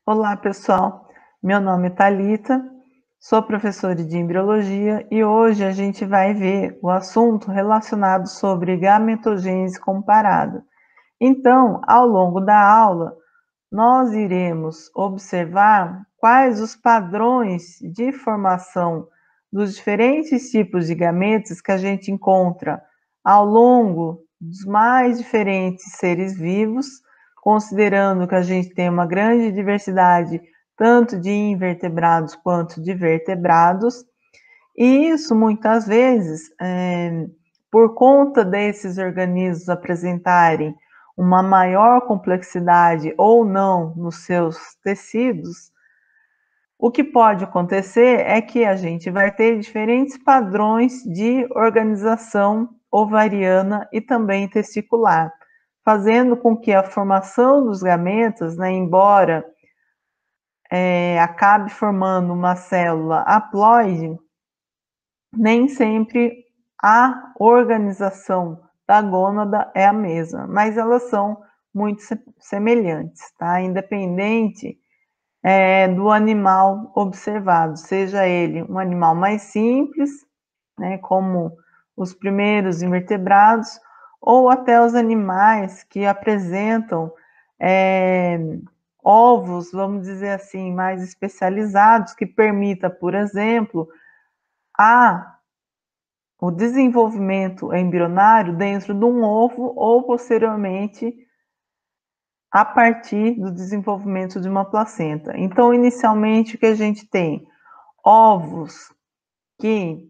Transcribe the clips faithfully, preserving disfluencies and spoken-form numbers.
Olá, pessoal. Meu nome é Thalita, sou professora de embriologia e hoje a gente vai ver o assunto relacionado sobre gametogênese comparada. Então, ao longo da aula, nós iremos observar quais os padrões de formação dos diferentes tipos de gametas que a gente encontra ao longo dos mais diferentes seres vivos, considerando que a gente tem uma grande diversidade tanto de invertebrados quanto de vertebrados, e isso muitas vezes, é, por conta desses organismos apresentarem uma maior complexidade ou não nos seus tecidos, o que pode acontecer é que a gente vai ter diferentes padrões de organização ovariana e também testicular, fazendo com que a formação dos gametas, né, embora é, acabe formando uma célula haploide, nem sempre a organização da gônada é a mesma, mas elas são muito semelhantes, tá? Independente é, do animal observado, seja ele um animal mais simples, né, como os primeiros invertebrados, ou até os animais que apresentam é, ovos, vamos dizer assim, mais especializados, que permita, por exemplo, a o desenvolvimento embrionário dentro de um ovo ou posteriormente a partir do desenvolvimento de uma placenta. Então, inicialmente, o que a gente tem? Ovos que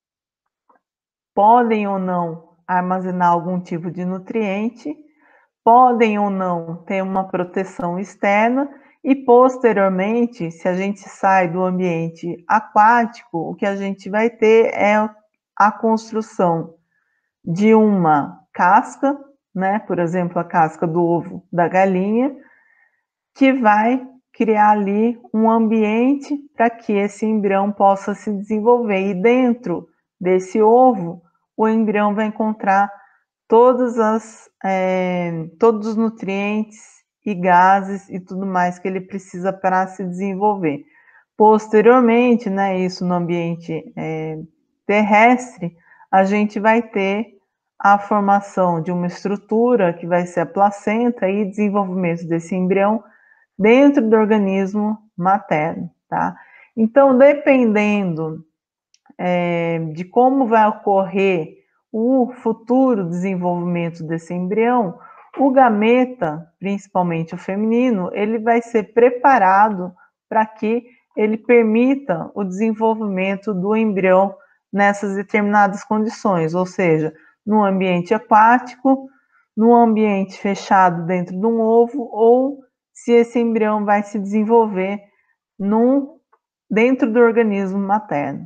podem ou não armazenar algum tipo de nutriente, podem ou não ter uma proteção externa e, posteriormente, se a gente sai do ambiente aquático, o que a gente vai ter é a construção de uma casca, né, por exemplo, a casca do ovo da galinha, que vai criar ali um ambiente para que esse embrião possa se desenvolver. E dentro desse ovo, o embrião vai encontrar todas as, é, todos os nutrientes e gases e tudo mais que ele precisa para se desenvolver. Posteriormente, né, isso no ambiente é, terrestre, a gente vai ter a formação de uma estrutura que vai ser a placenta e desenvolvimento desse embrião dentro do organismo materno, tá? Então, dependendo é, de como vai ocorrer o futuro desenvolvimento desse embrião, o gameta, principalmente o feminino, ele vai ser preparado para que ele permita o desenvolvimento do embrião nessas determinadas condições, ou seja, no ambiente aquático, no ambiente fechado dentro de um ovo, ou se esse embrião vai se desenvolver num, dentro do organismo materno.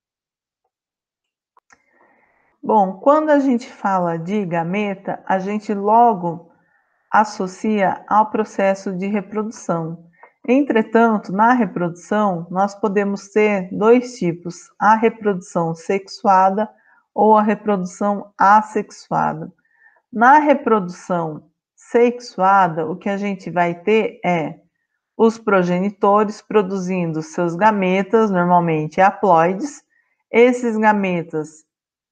Bom, quando a gente fala de gameta, a gente logo associa ao processo de reprodução. Entretanto, na reprodução, nós podemos ter dois tipos: a reprodução sexuada ou a reprodução assexuada. Na reprodução sexuada, o que a gente vai ter é os progenitores produzindo seus gametas, normalmente haploides. Esses gametas,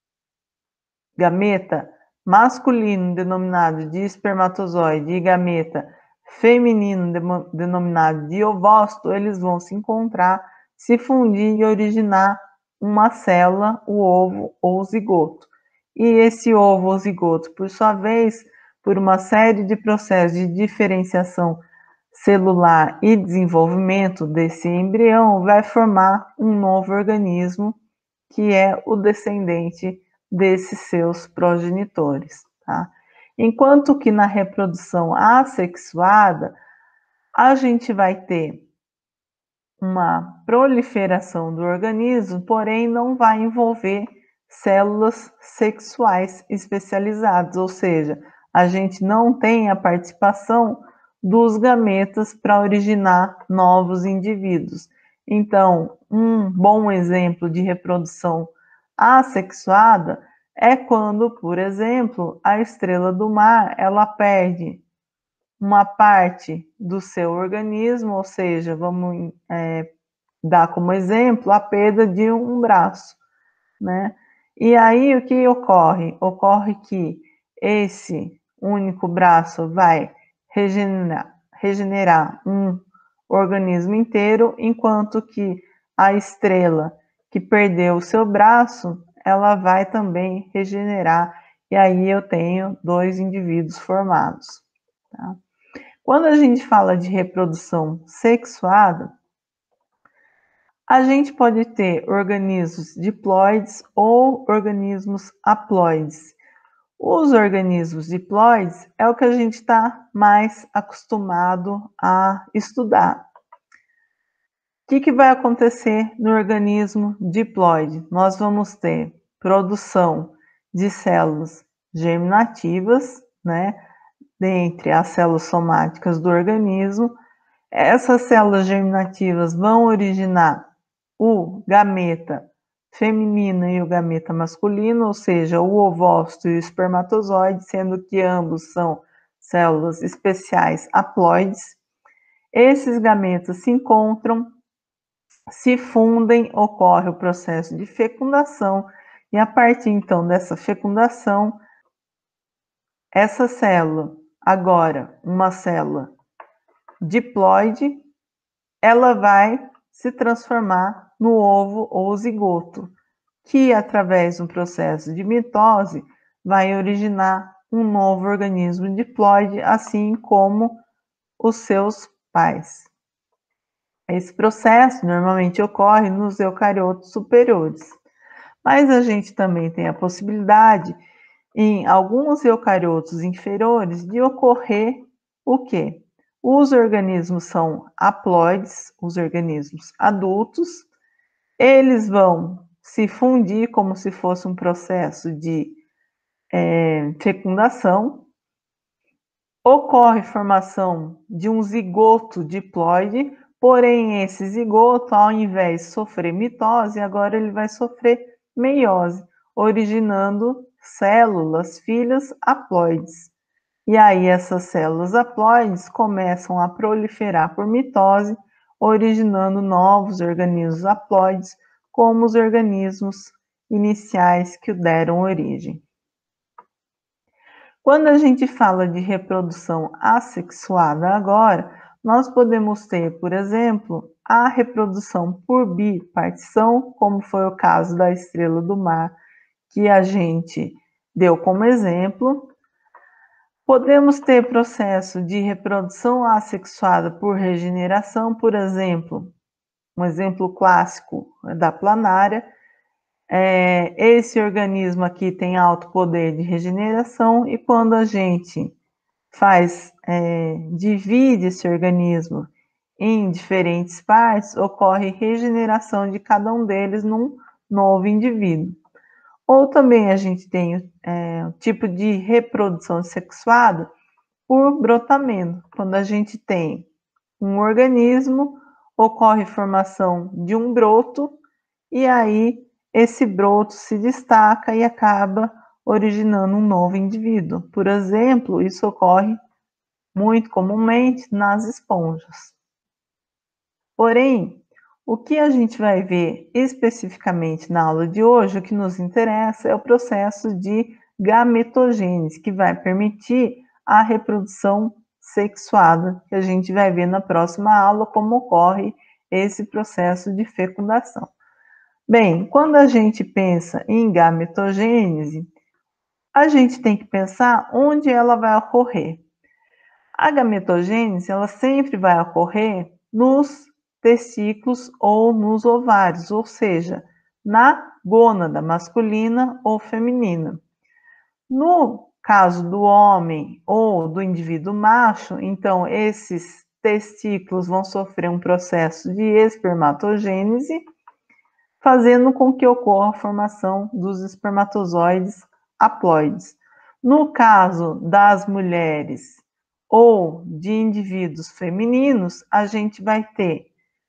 gameta masculino denominado de espermatozoide e gameta feminino denominado de ovócito, eles vão se encontrar, se fundir e originar uma célula, o ovo ou zigoto. E esse ovo ou zigoto, por sua vez, por uma série de processos de diferenciação celular e desenvolvimento desse embrião, vai formar um novo organismo que é o descendente desses seus progenitores, tá? Enquanto que na reprodução assexuada, a gente vai ter uma proliferação do organismo, porém não vai envolver células sexuais especializadas, ou seja, a gente não tem a participação dos gametas para originar novos indivíduos. Então, um bom exemplo de reprodução assexuada é quando, por exemplo, a estrela do mar ela perde uma parte do seu organismo, ou seja, vamos é, dar como exemplo a perda de um braço, né? E aí o que ocorre? Ocorre que esse único braço vai regenerar, regenerar um organismo inteiro, enquanto que a estrela que perdeu o seu braço, ela vai também regenerar, e aí eu tenho dois indivíduos formados. Tá? Quando a gente fala de reprodução sexuada, a gente pode ter organismos diploides ou organismos haploides. Os organismos diploides é o que a gente está mais acostumado a estudar. O que, que vai acontecer no organismo diploide? Nós vamos ter produção de células germinativas, né, dentre as células somáticas do organismo. Essas células germinativas vão originar o gameta feminino e o gameta masculino, ou seja, o ovócito e o espermatozoide, sendo que ambos são células especiais haploides. Esses gametas se encontram, se fundem, ocorre o processo de fecundação, e a partir então dessa fecundação, essa célula, agora uma célula diploide, ela vai se transformar no ovo ou zigoto, que através de um processo de mitose vai originar um novo organismo diploide, assim como os seus pais. Esse processo normalmente ocorre nos eucariotos superiores, mas a gente também tem a possibilidade, em alguns eucariotos inferiores, de ocorrer o quê? Os organismos são haploides, os organismos adultos, eles vão se fundir como se fosse um processo de é, fecundação, ocorre formação de um zigoto diploide, porém esse zigoto, ao invés de sofrer mitose, agora ele vai sofrer meiose, originando células filhas haploides. E aí essas células haploides começam a proliferar por mitose, originando novos organismos haploides, como os organismos iniciais que deram origem. Quando a gente fala de reprodução assexuada agora, nós podemos ter, por exemplo, a reprodução por bipartição, como foi o caso da estrela do mar, que a gente deu como exemplo. Podemos ter processo de reprodução assexuada por regeneração, por exemplo, um exemplo clássico da planária. É, esse organismo aqui tem alto poder de regeneração, e quando a gente faz, é, divide esse organismo em diferentes partes, ocorre regeneração de cada um deles num novo indivíduo. Ou também a gente tem é, o tipo de reprodução sexuada por brotamento. Quando a gente tem um organismo, ocorre formação de um broto, e aí esse broto se destaca e acaba originando um novo indivíduo. Por exemplo, isso ocorre muito comumente nas esponjas. Porém, o que a gente vai ver especificamente na aula de hoje, o que nos interessa é o processo de gametogênese, que vai permitir a reprodução sexuada, que a gente vai ver na próxima aula como ocorre esse processo de fecundação. Bem, quando a gente pensa em gametogênese, a gente tem que pensar onde ela vai ocorrer. A gametogênese, ela sempre vai ocorrer nos testículos ou nos ovários, ou seja, na gônada masculina ou feminina. No caso do homem ou do indivíduo macho, então esses testículos vão sofrer um processo de espermatogênese, fazendo com que ocorra a formação dos espermatozoides haploides. No caso das mulheres ou de indivíduos femininos, a gente vai ter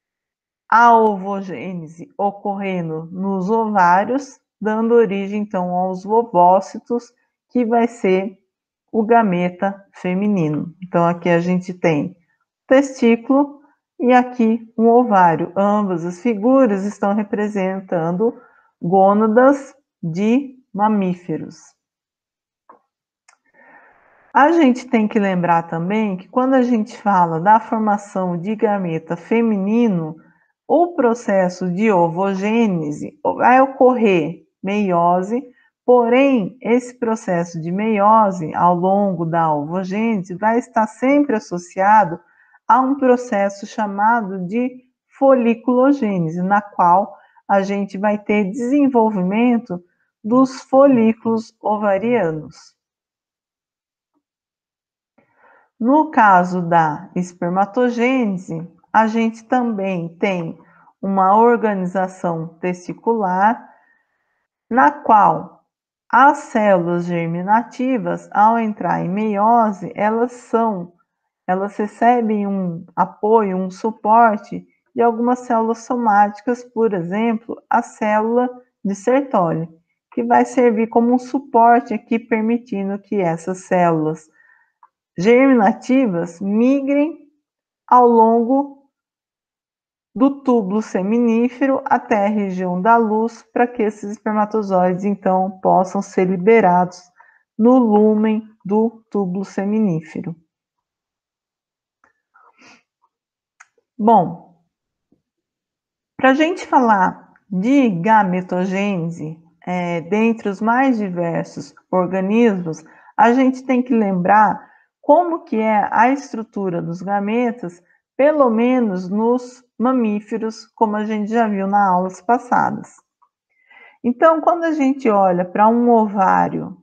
a ovogênese ocorrendo nos ovários, dando origem então aos ovócitos, que vai ser o gameta feminino. Então, aqui a gente tem testículo e aqui um ovário. Ambas as figuras estão representando gônadas de mamíferos. A gente tem que lembrar também que quando a gente fala da formação de gameta feminino, o processo de ovogênese vai ocorrer meiose, porém esse processo de meiose ao longo da ovogênese vai estar sempre associado a um processo chamado de foliculogênese, na qual a gente vai ter desenvolvimento dos folículos ovarianos. No caso da espermatogênese, a gente também tem uma organização testicular, na qual as células germinativas, ao entrar em meiose, elas são, elas recebem um apoio, um suporte de algumas células somáticas, por exemplo, a célula de Sertoli, que vai servir como um suporte aqui, permitindo que essas células germinativas migrem ao longo do túbulo seminífero até a região da luz, para que esses espermatozoides então possam ser liberados no lúmen do túbulo seminífero. Bom, para a gente falar de gametogênese, é, dentre os mais diversos organismos, a gente tem que lembrar como que é a estrutura dos gametas, pelo menos nos mamíferos, como a gente já viu nas aulas passadas. Então, quando a gente olha para um ovário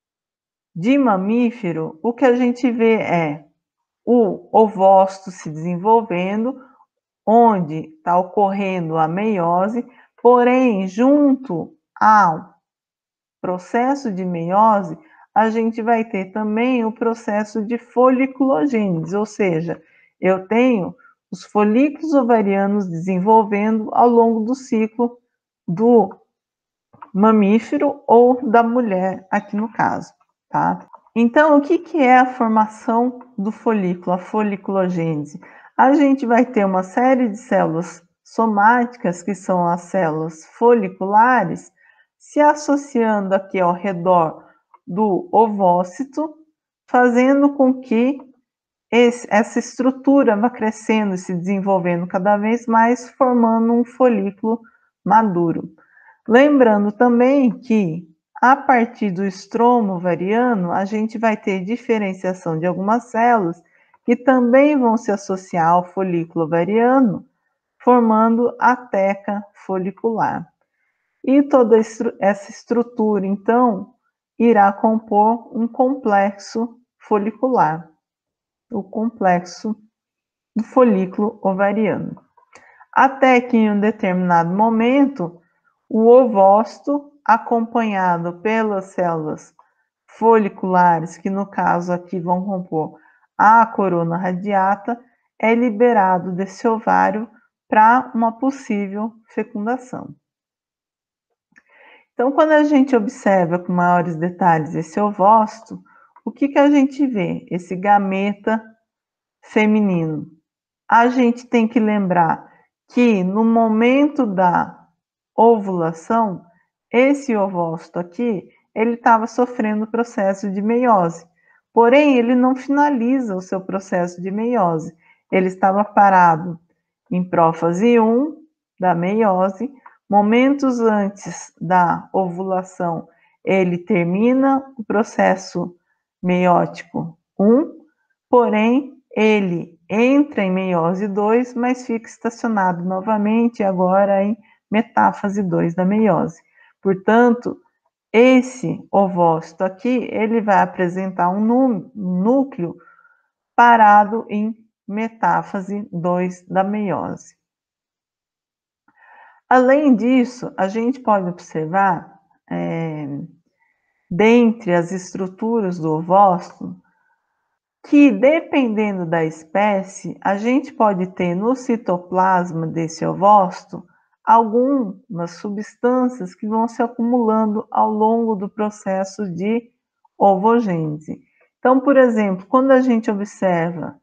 de mamífero, o que a gente vê é o ovócito se desenvolvendo, onde está ocorrendo a meiose, porém, junto ao processo de meiose, a gente vai ter também o processo de foliculogênese, ou seja, eu tenho os folículos ovarianos desenvolvendo ao longo do ciclo do mamífero ou da mulher, aqui no caso, tá? Então, o que, que é a formação do folículo, a foliculogênese? A gente vai ter uma série de células somáticas, que são as células foliculares, se associando aqui ao redor do ovócito, fazendo com que esse, essa estrutura vá crescendo e se desenvolvendo cada vez mais, formando um folículo maduro. Lembrando também que, a partir do estromo ovariano, a gente vai ter diferenciação de algumas células que também vão se associar ao folículo ovariano, formando a teca folicular. E toda essa estrutura, então, irá compor um complexo folicular, o complexo do folículo ovariano. Até que em um determinado momento, o ovócito, acompanhado pelas células foliculares, que no caso aqui vão compor a corona radiata, é liberado desse ovário para uma possível fecundação. Então, quando a gente observa com maiores detalhes esse ovócito, o que, que a gente vê? Esse gameta feminino. A gente tem que lembrar que no momento da ovulação, esse ovócito aqui, ele estava sofrendo o processo de meiose. Porém, ele não finaliza o seu processo de meiose. Ele estava parado em prófase um da meiose. Momentos antes da ovulação, ele termina o processo meiótico um, porém, ele entra em meiose dois, mas fica estacionado novamente agora em metáfase dois da meiose. Portanto, esse ovócito aqui, ele vai apresentar um núcleo parado em metáfase dois da meiose. Além disso, a gente pode observar, é, dentre as estruturas do ovócito, que dependendo da espécie, a gente pode ter no citoplasma desse ovócito algumas substâncias que vão se acumulando ao longo do processo de ovogênese. Então, por exemplo, quando a gente observa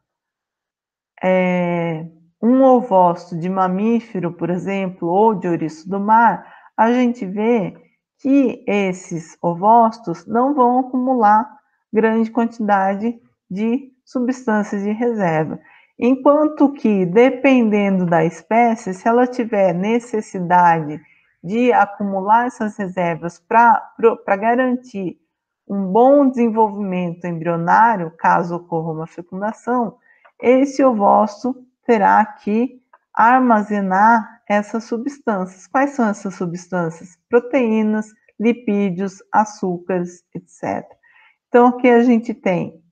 é, um ovócito de mamífero, por exemplo, ou de ouriço do mar, a gente vê que esses ovócitos não vão acumular grande quantidade de substâncias de reserva. Enquanto que, dependendo da espécie, se ela tiver necessidade de acumular essas reservas para garantir um bom desenvolvimento embrionário, caso ocorra uma fecundação, esse ovócito terá que armazenar essas substâncias. Quais são essas substâncias? Proteínas, lipídios, açúcares, etcétera. Então, aqui a gente tem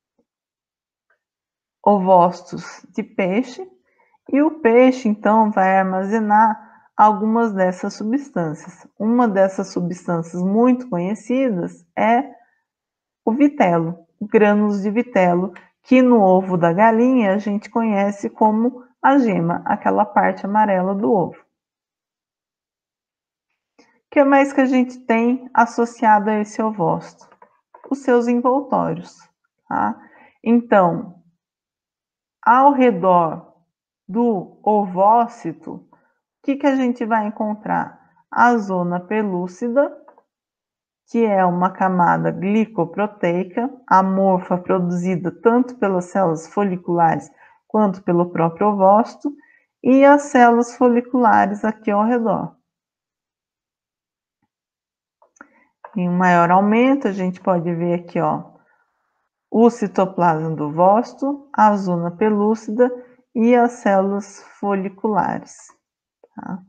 ovócitos de peixe, e o peixe, então, vai armazenar algumas dessas substâncias. Uma dessas substâncias muito conhecidas é o vitelo, grânulos de vitelo, que no ovo da galinha a gente conhece como a gema, aquela parte amarela do ovo. O que mais que a gente tem associado a esse ovócito? Os seus envoltórios. Tá? Então, ao redor do ovócito, o que, que a gente vai encontrar? A zona pelúcida, que é uma camada glicoproteica amorfa produzida tanto pelas células foliculares quanto pelo próprio ovócito, e as células foliculares aqui ao redor. Em maior aumento, a gente pode ver aqui, ó, o citoplasma do ovócito, a zona pelúcida e as células foliculares. Tá?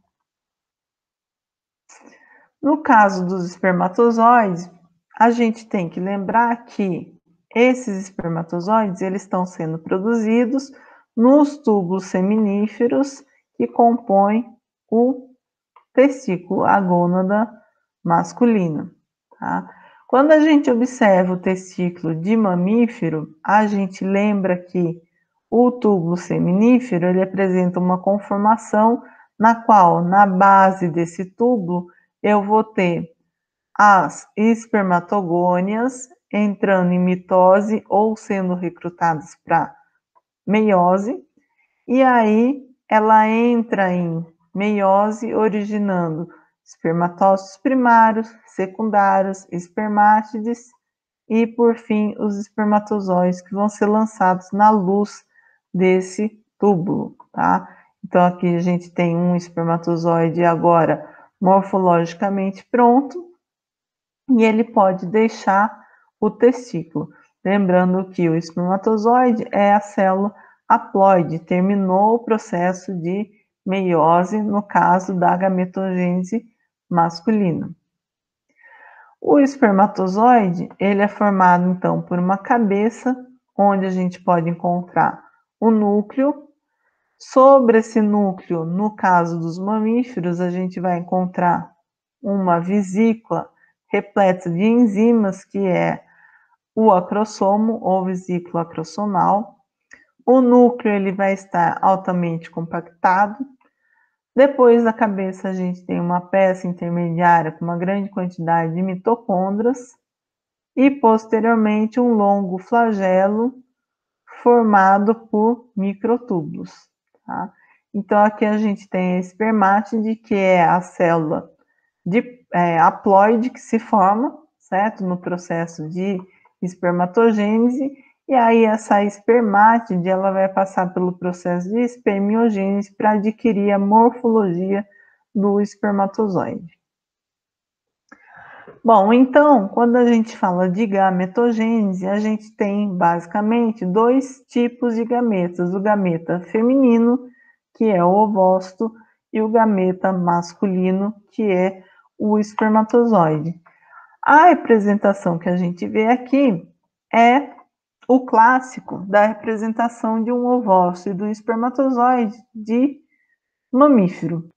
No caso dos espermatozoides, a gente tem que lembrar que esses espermatozoides eles estão sendo produzidos nos túbulos seminíferos que compõem o testículo, a gônada masculina. Tá? Quando a gente observa o testículo de mamífero, a gente lembra que o túbulo seminífero ele apresenta uma conformação na qual, na base desse túbulo, eu vou ter as espermatogônias entrando em mitose ou sendo recrutadas para meiose, e aí ela entra em meiose, originando espermatócitos primários, secundários, espermátides e, por fim, os espermatozoides que vão ser lançados na luz desse túbulo, tá? Então, aqui a gente tem um espermatozoide agora morfologicamente pronto e ele pode deixar o testículo. Lembrando que o espermatozoide é a célula haploide, terminou o processo de meiose no caso da gametogênese masculina. O espermatozoide, ele é formado então por uma cabeça, onde a gente pode encontrar o núcleo. Sobre esse núcleo, no caso dos mamíferos, a gente vai encontrar uma vesícula repleta de enzimas, que é o acrossomo ou vesícula acrossomal. O núcleo ele vai estar altamente compactado. Depois da cabeça, a gente tem uma peça intermediária com uma grande quantidade de mitocôndrias e, posteriormente, um longo flagelo formado por microtúbulos. Tá? Então, aqui a gente tem a espermátide, que é a célula de, é, haploide que se forma, certo? No processo de espermatogênese, e aí essa espermátide ela vai passar pelo processo de espermiogênese para adquirir a morfologia do espermatozoide. Bom, então, quando a gente fala de gametogênese, a gente tem basicamente dois tipos de gametas: o gameta feminino, que é o ovócito, e o gameta masculino, que é o espermatozoide. A representação que a gente vê aqui é o clássico da representação de um ovócito e do espermatozoide de mamífero.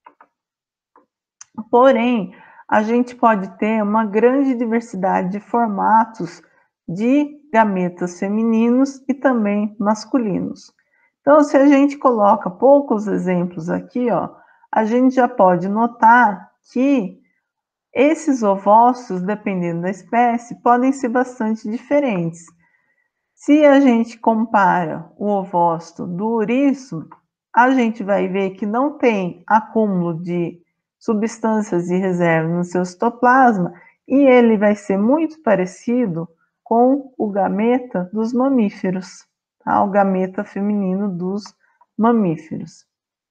Porém, a gente pode ter uma grande diversidade de formatos de gametas femininos e também masculinos. Então, se a gente coloca poucos exemplos aqui, ó, a gente já pode notar que esses ovócitos, dependendo da espécie, podem ser bastante diferentes. Se a gente compara o ovócito do ouriço, a gente vai ver que não tem acúmulo de substâncias de reserva no seu citoplasma e ele vai ser muito parecido com o gameta dos mamíferos, tá? O gameta feminino dos mamíferos.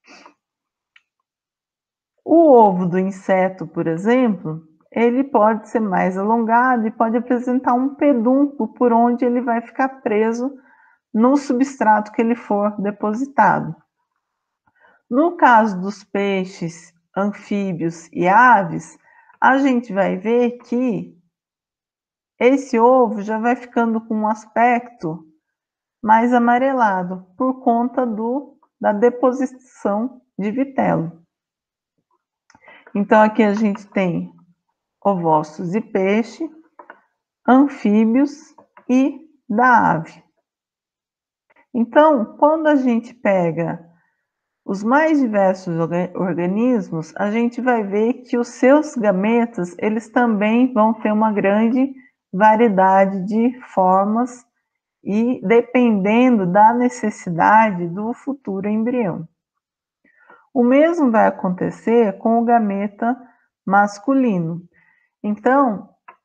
O ovo do inseto, por exemplo, ele pode ser mais alongado e pode apresentar um pedúnculo por onde ele vai ficar preso no substrato que ele for depositado. No caso dos peixes, anfíbios e aves, a gente vai ver que esse ovo já vai ficando com um aspecto mais amarelado por conta do, da deposição de vitelo. Então aqui a gente tem ovócitos de peixe, anfíbios e da ave. Então, quando a gente pega os mais diversos organismos, a gente vai ver que os seus gametas, eles também vão ter uma grande variedade de formas e dependendo da necessidade do futuro embrião. O mesmo vai acontecer com o gameta masculino. Então,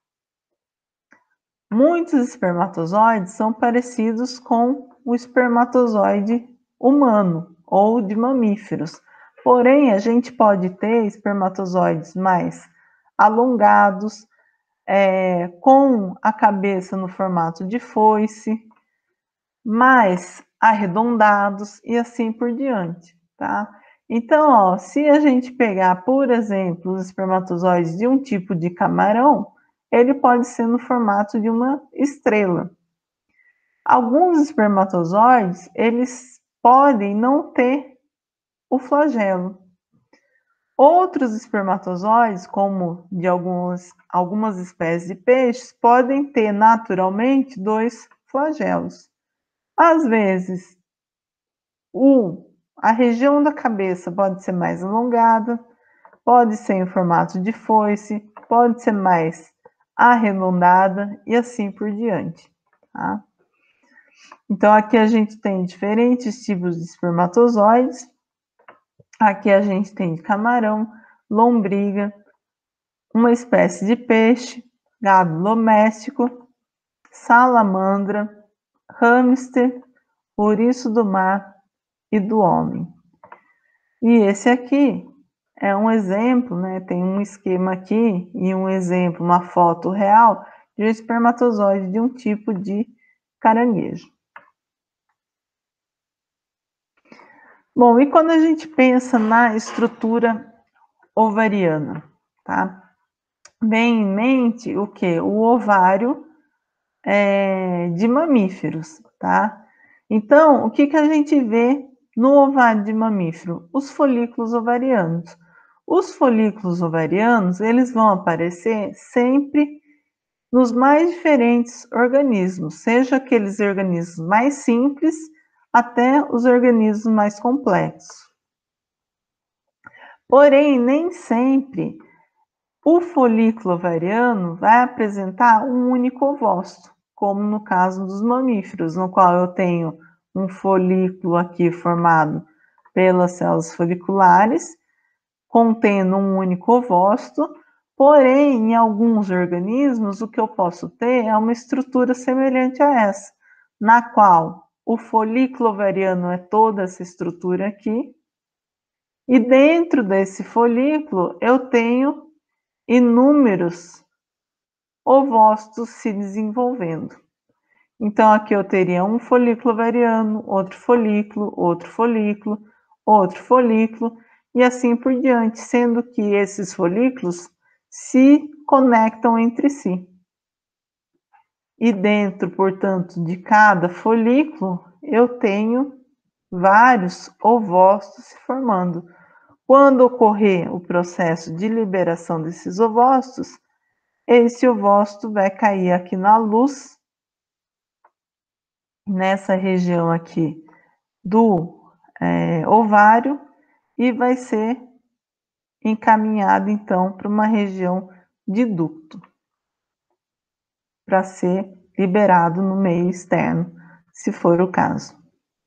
muitos espermatozoides são parecidos com o espermatozoide humano ou de mamíferos. Porém, a gente pode ter espermatozoides mais alongados, é, com a cabeça no formato de foice, mais arredondados e assim por diante, tá? Então, ó, se a gente pegar, por exemplo, os espermatozoides de um tipo de camarão, ele pode ser no formato de uma estrela. Alguns espermatozoides, eles podem não ter o flagelo. Outros espermatozoides, como de algumas, algumas espécies de peixes, podem ter naturalmente dois flagelos. Às vezes, o, a região da cabeça pode ser mais alongada, pode ser em formato de foice, pode ser mais arredondada e assim por diante, tá? Então, aqui a gente tem diferentes tipos de espermatozoides. Aqui a gente tem camarão, lombriga, uma espécie de peixe, gado doméstico, salamandra, hamster, ouriço do mar e do homem. E esse aqui é um exemplo, né? Tem um esquema aqui e um exemplo, uma foto real de um espermatozoide de um tipo de caranguejo. Bom, e quando a gente pensa na estrutura ovariana, tá? Vem em mente o que? O ovário é, de mamíferos, tá? Então, o que, que a gente vê no ovário de mamífero? Os folículos ovarianos. Os folículos ovarianos, eles vão aparecer sempre nos mais diferentes organismos, seja aqueles organismos mais simples até os organismos mais complexos. Porém, nem sempre o folículo ovariano vai apresentar um único ovócito, como no caso dos mamíferos, no qual eu tenho um folículo aqui formado pelas células foliculares, contendo um único ovócito, porém, em alguns organismos, o que eu posso ter é uma estrutura semelhante a essa, na qual o folículo ovariano é toda essa estrutura aqui, e dentro desse folículo eu tenho inúmeros ovócitos se desenvolvendo. Então, aqui eu teria um folículo ovariano, outro folículo, outro folículo, outro folículo, e assim por diante, sendo que esses folículos se conectam entre si. E dentro, portanto, de cada folículo, eu tenho vários ovócitos se formando. Quando ocorrer o processo de liberação desses ovócitos, esse ovócito vai cair aqui na luz, nessa região aqui do é, ovário, e vai ser encaminhado então para uma região de ducto, para ser liberado no meio externo, se for o caso.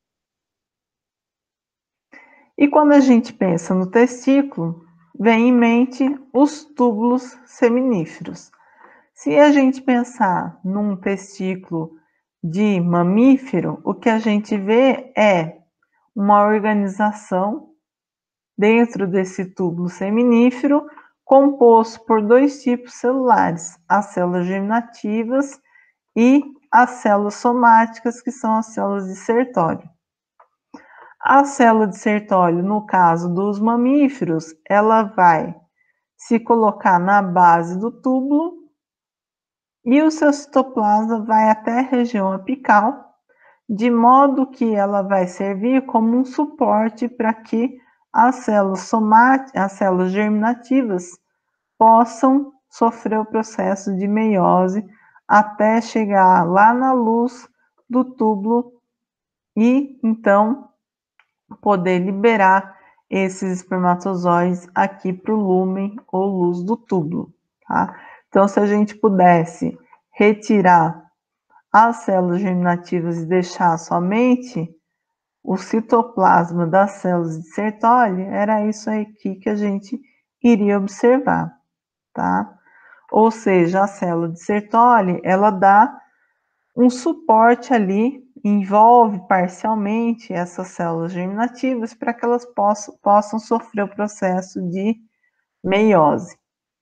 E quando a gente pensa no testículo, vem em mente os túbulos seminíferos. Se a gente pensar num testículo de mamífero, o que a gente vê é uma organização dentro desse túbulo seminífero, composto por dois tipos celulares, as células germinativas e as células somáticas, que são as células de Sertólio. A célula de Sertólio, no caso dos mamíferos, ela vai se colocar na base do túbulo e o seu citoplasma vai até a região apical, de modo que ela vai servir como um suporte para que as células somáticas, as células germinativas, possam sofrer o processo de meiose até chegar lá na luz do túbulo e então poder liberar esses espermatozoides aqui para o lúmen ou luz do túbulo, tá? Então, se a gente pudesse retirar as células germinativas e deixar somente o citoplasma das células de Sertoli, era isso aqui que a gente iria observar, tá? Ou seja, a célula de Sertoli, ela dá um suporte ali, envolve parcialmente essas células germinativas para que elas possam, possam sofrer o processo de meiose.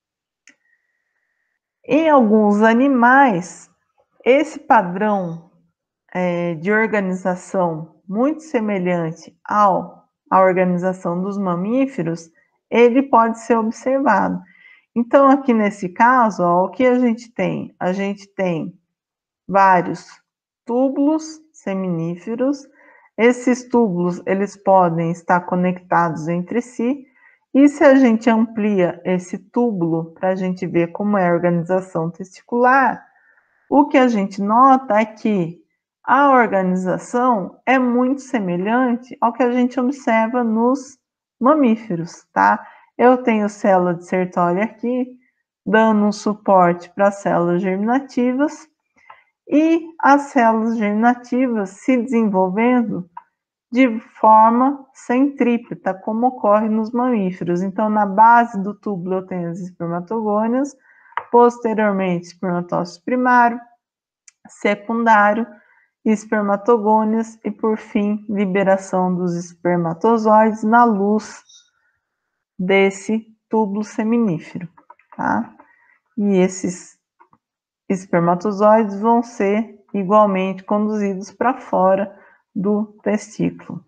Em alguns animais, esse padrão é, de organização muito semelhante ao, à organização dos mamíferos, ele pode ser observado. Então, aqui nesse caso, ó, o que a gente tem? A gente tem vários túbulos seminíferos. Esses túbulos, eles podem estar conectados entre si, e se a gente amplia esse túbulo para a gente ver como é a organização testicular, o que a gente nota é que a organização é muito semelhante ao que a gente observa nos mamíferos, tá? Eu tenho célula de Sertoli aqui, dando um suporte para as células germinativas, e as células germinativas se desenvolvendo de forma centrípeta, como ocorre nos mamíferos. Então, na base do túbulo eu tenho as espermatogônias, posteriormente espermatócito primário, secundário, espermatogônias e, por fim, liberação dos espermatozoides na luz desse túbulo seminífero, tá? E esses espermatozoides vão ser igualmente conduzidos para fora do testículo.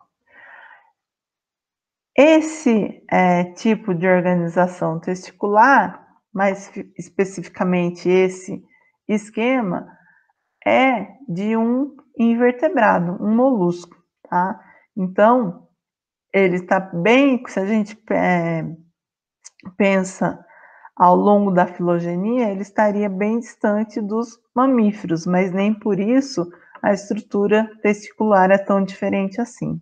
Esse é, tipo de organização testicular, mais especificamente esse esquema, é de um invertebrado, um molusco, tá? Então, ele está bem, se a gente é, pensa ao longo da filogenia, ele estaria bem distante dos mamíferos, mas nem por isso a estrutura testicular é tão diferente assim.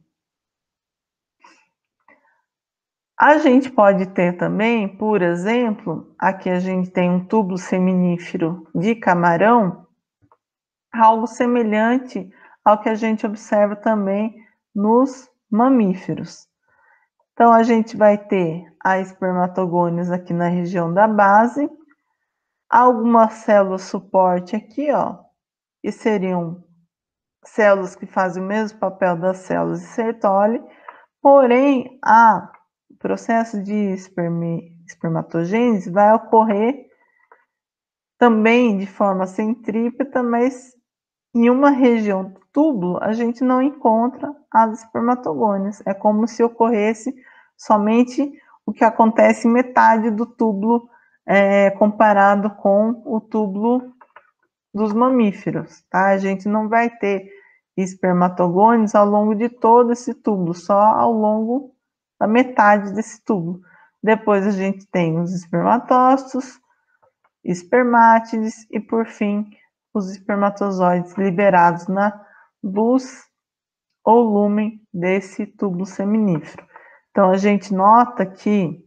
A gente pode ter também, por exemplo, aqui a gente tem um túbulo seminífero de camarão, algo semelhante ao que a gente observa também nos mamíferos. Então, a gente vai ter a espermatogônias aqui na região da base, algumas células suporte aqui, ó, que seriam células que fazem o mesmo papel das células de Sertoli, porém, a o processo de espermi, espermatogênese vai ocorrer também de forma centrípeta, mas em uma região do túbulo a gente não encontra as espermatogônias. É como se ocorresse somente o que acontece em metade do túbulo é, comparado com o túbulo dos mamíferos, tá? A gente não vai ter espermatogônios ao longo de todo esse túbulo, só ao longo da metade desse túbulo. Depois a gente tem os espermatócitos, espermátides e, por fim, os espermatozoides liberados na luz ou lúmen desse túbulo seminífero. Então, a gente nota que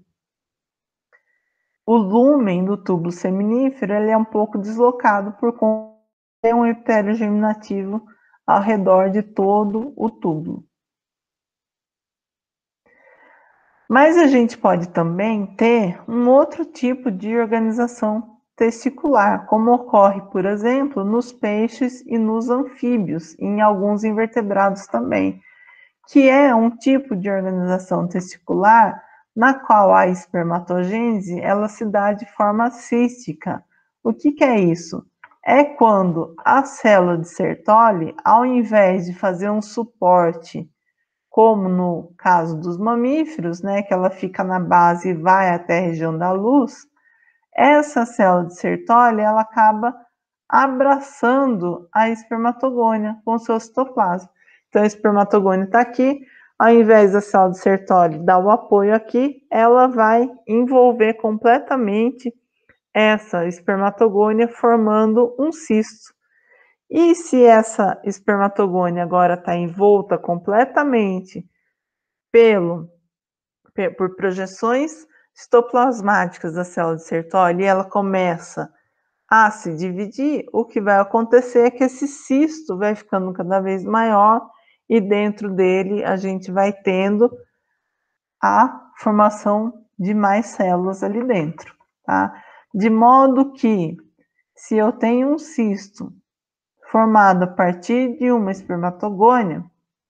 o lúmen do túbulo seminífero ele é um pouco deslocado por conta é um epitélio germinativo ao redor de todo o túbulo. Mas a gente pode também ter um outro tipo de organização testicular, como ocorre, por exemplo, nos peixes e nos anfíbios, e em alguns invertebrados também, que é um tipo de organização testicular na qual a espermatogênese ela se dá de forma cística. O que, que é isso? É quando a célula de Sertoli, ao invés de fazer um suporte, como no caso dos mamíferos, né, que ela fica na base e vai até a região da luz, essa célula de Sertoli ela acaba abraçando a espermatogônia com seu citoplasma. Então, a espermatogônia está aqui, ao invés da célula de Sertoli dar o apoio aqui, ela vai envolver completamente essa espermatogônia, formando um cisto. E se essa espermatogônia agora está envolta completamente pelo, por projeções citoplasmáticas da célula de Sertoli, e ela começa a se dividir, o que vai acontecer é que esse cisto vai ficando cada vez maior e dentro dele a gente vai tendo a formação de mais células ali dentro, tá? De modo que, se eu tenho um cisto formado a partir de uma espermatogônia,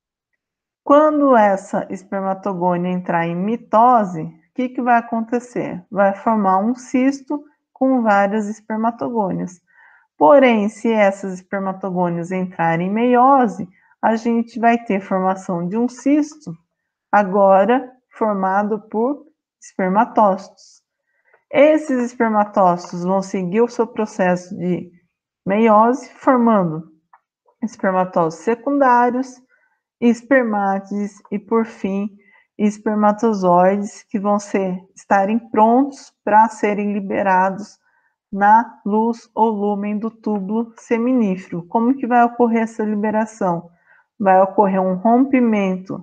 quando essa espermatogônia entrar em mitose, o que, que vai acontecer? Vai formar um cisto com várias espermatogônias. Porém, se essas espermatogônias entrarem em meiose, a gente vai ter formação de um cisto, agora formado por espermatócitos. Esses espermatócitos vão seguir o seu processo de meiose, formando espermatócitos secundários, espermátides e, por fim, espermatozoides que vão ser, estarem prontos para serem liberados na luz ou lumen do túbulo seminífero. Como que vai ocorrer essa liberação? Vai ocorrer um rompimento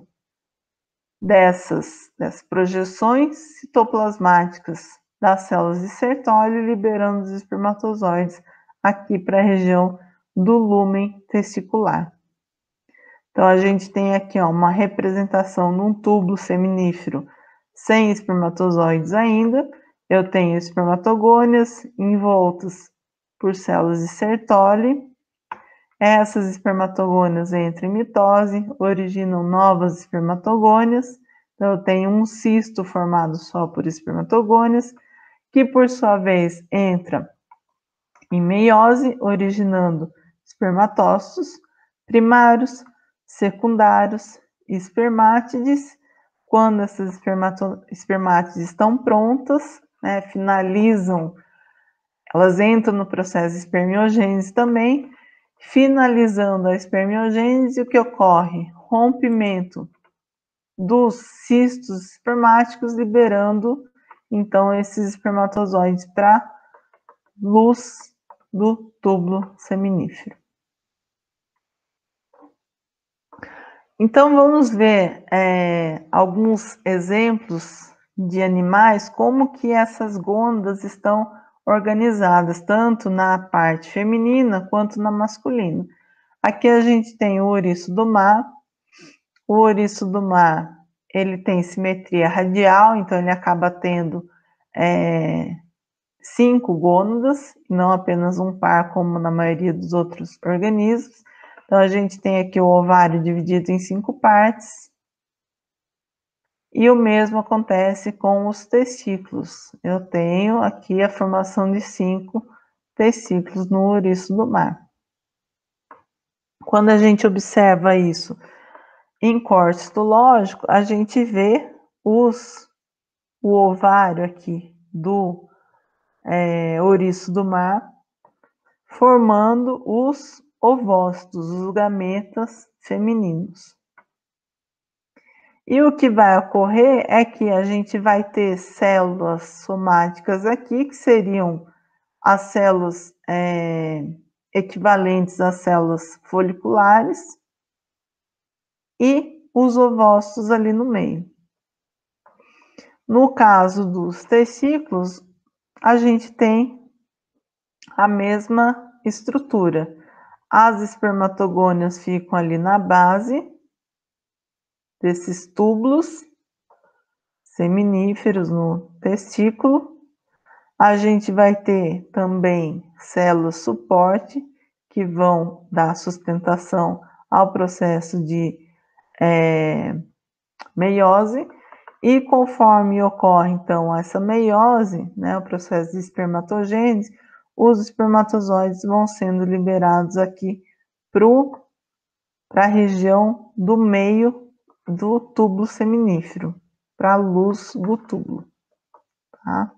dessas, dessas projeções citoplasmáticas das células de Sertoli, liberando os espermatozoides aqui para a região do lumen testicular. Então, a gente tem aqui ó, uma representação num túbulo seminífero sem espermatozoides ainda. Eu tenho espermatogônias envoltas por células de Sertoli. Essas espermatogônias entram em mitose, originam novas espermatogônias. Então, eu tenho um cisto formado só por espermatogônias, que por sua vez entra em meiose, originando espermatócitos primários, secundários, espermátides. Quando essas espermátides estão prontas, né, finalizam, elas entram no processo de espermiogênese também. Finalizando a espermiogênese, o que ocorre? Rompimento dos cistos espermáticos, liberando então esses espermatozoides para luz do túbulo seminífero. Então, vamos ver é, alguns exemplos de animais, como que essas gônadas estão organizadas, tanto na parte feminina quanto na masculina. Aqui a gente tem o ouriço do mar. O ouriço do mar, ele tem simetria radial, então ele acaba tendo é, cinco gônadas, não apenas um par, como na maioria dos outros organismos. Então, a gente tem aqui o ovário dividido em cinco partes. E o mesmo acontece com os testículos. Eu tenho aqui a formação de cinco testículos no ouriço do mar. Quando a gente observa isso em corte histológico, a gente vê os, o ovário aqui do é, ouriço do mar formando os ovócitos, os gametas femininos. E o que vai ocorrer é que a gente vai ter células somáticas aqui, que seriam as células é, equivalentes às células foliculares, e os ovócitos ali no meio. No caso dos testículos, a gente tem a mesma estrutura. As espermatogônias ficam ali na base desses túbulos seminíferos no testículo. A gente vai ter também células suporte, que vão dar sustentação ao processo de é, meiose, e conforme ocorre então essa meiose, né, o processo de espermatogênese, os espermatozoides vão sendo liberados aqui para a região do meio do túbulo seminífero, para a luz do túbulo. Tá?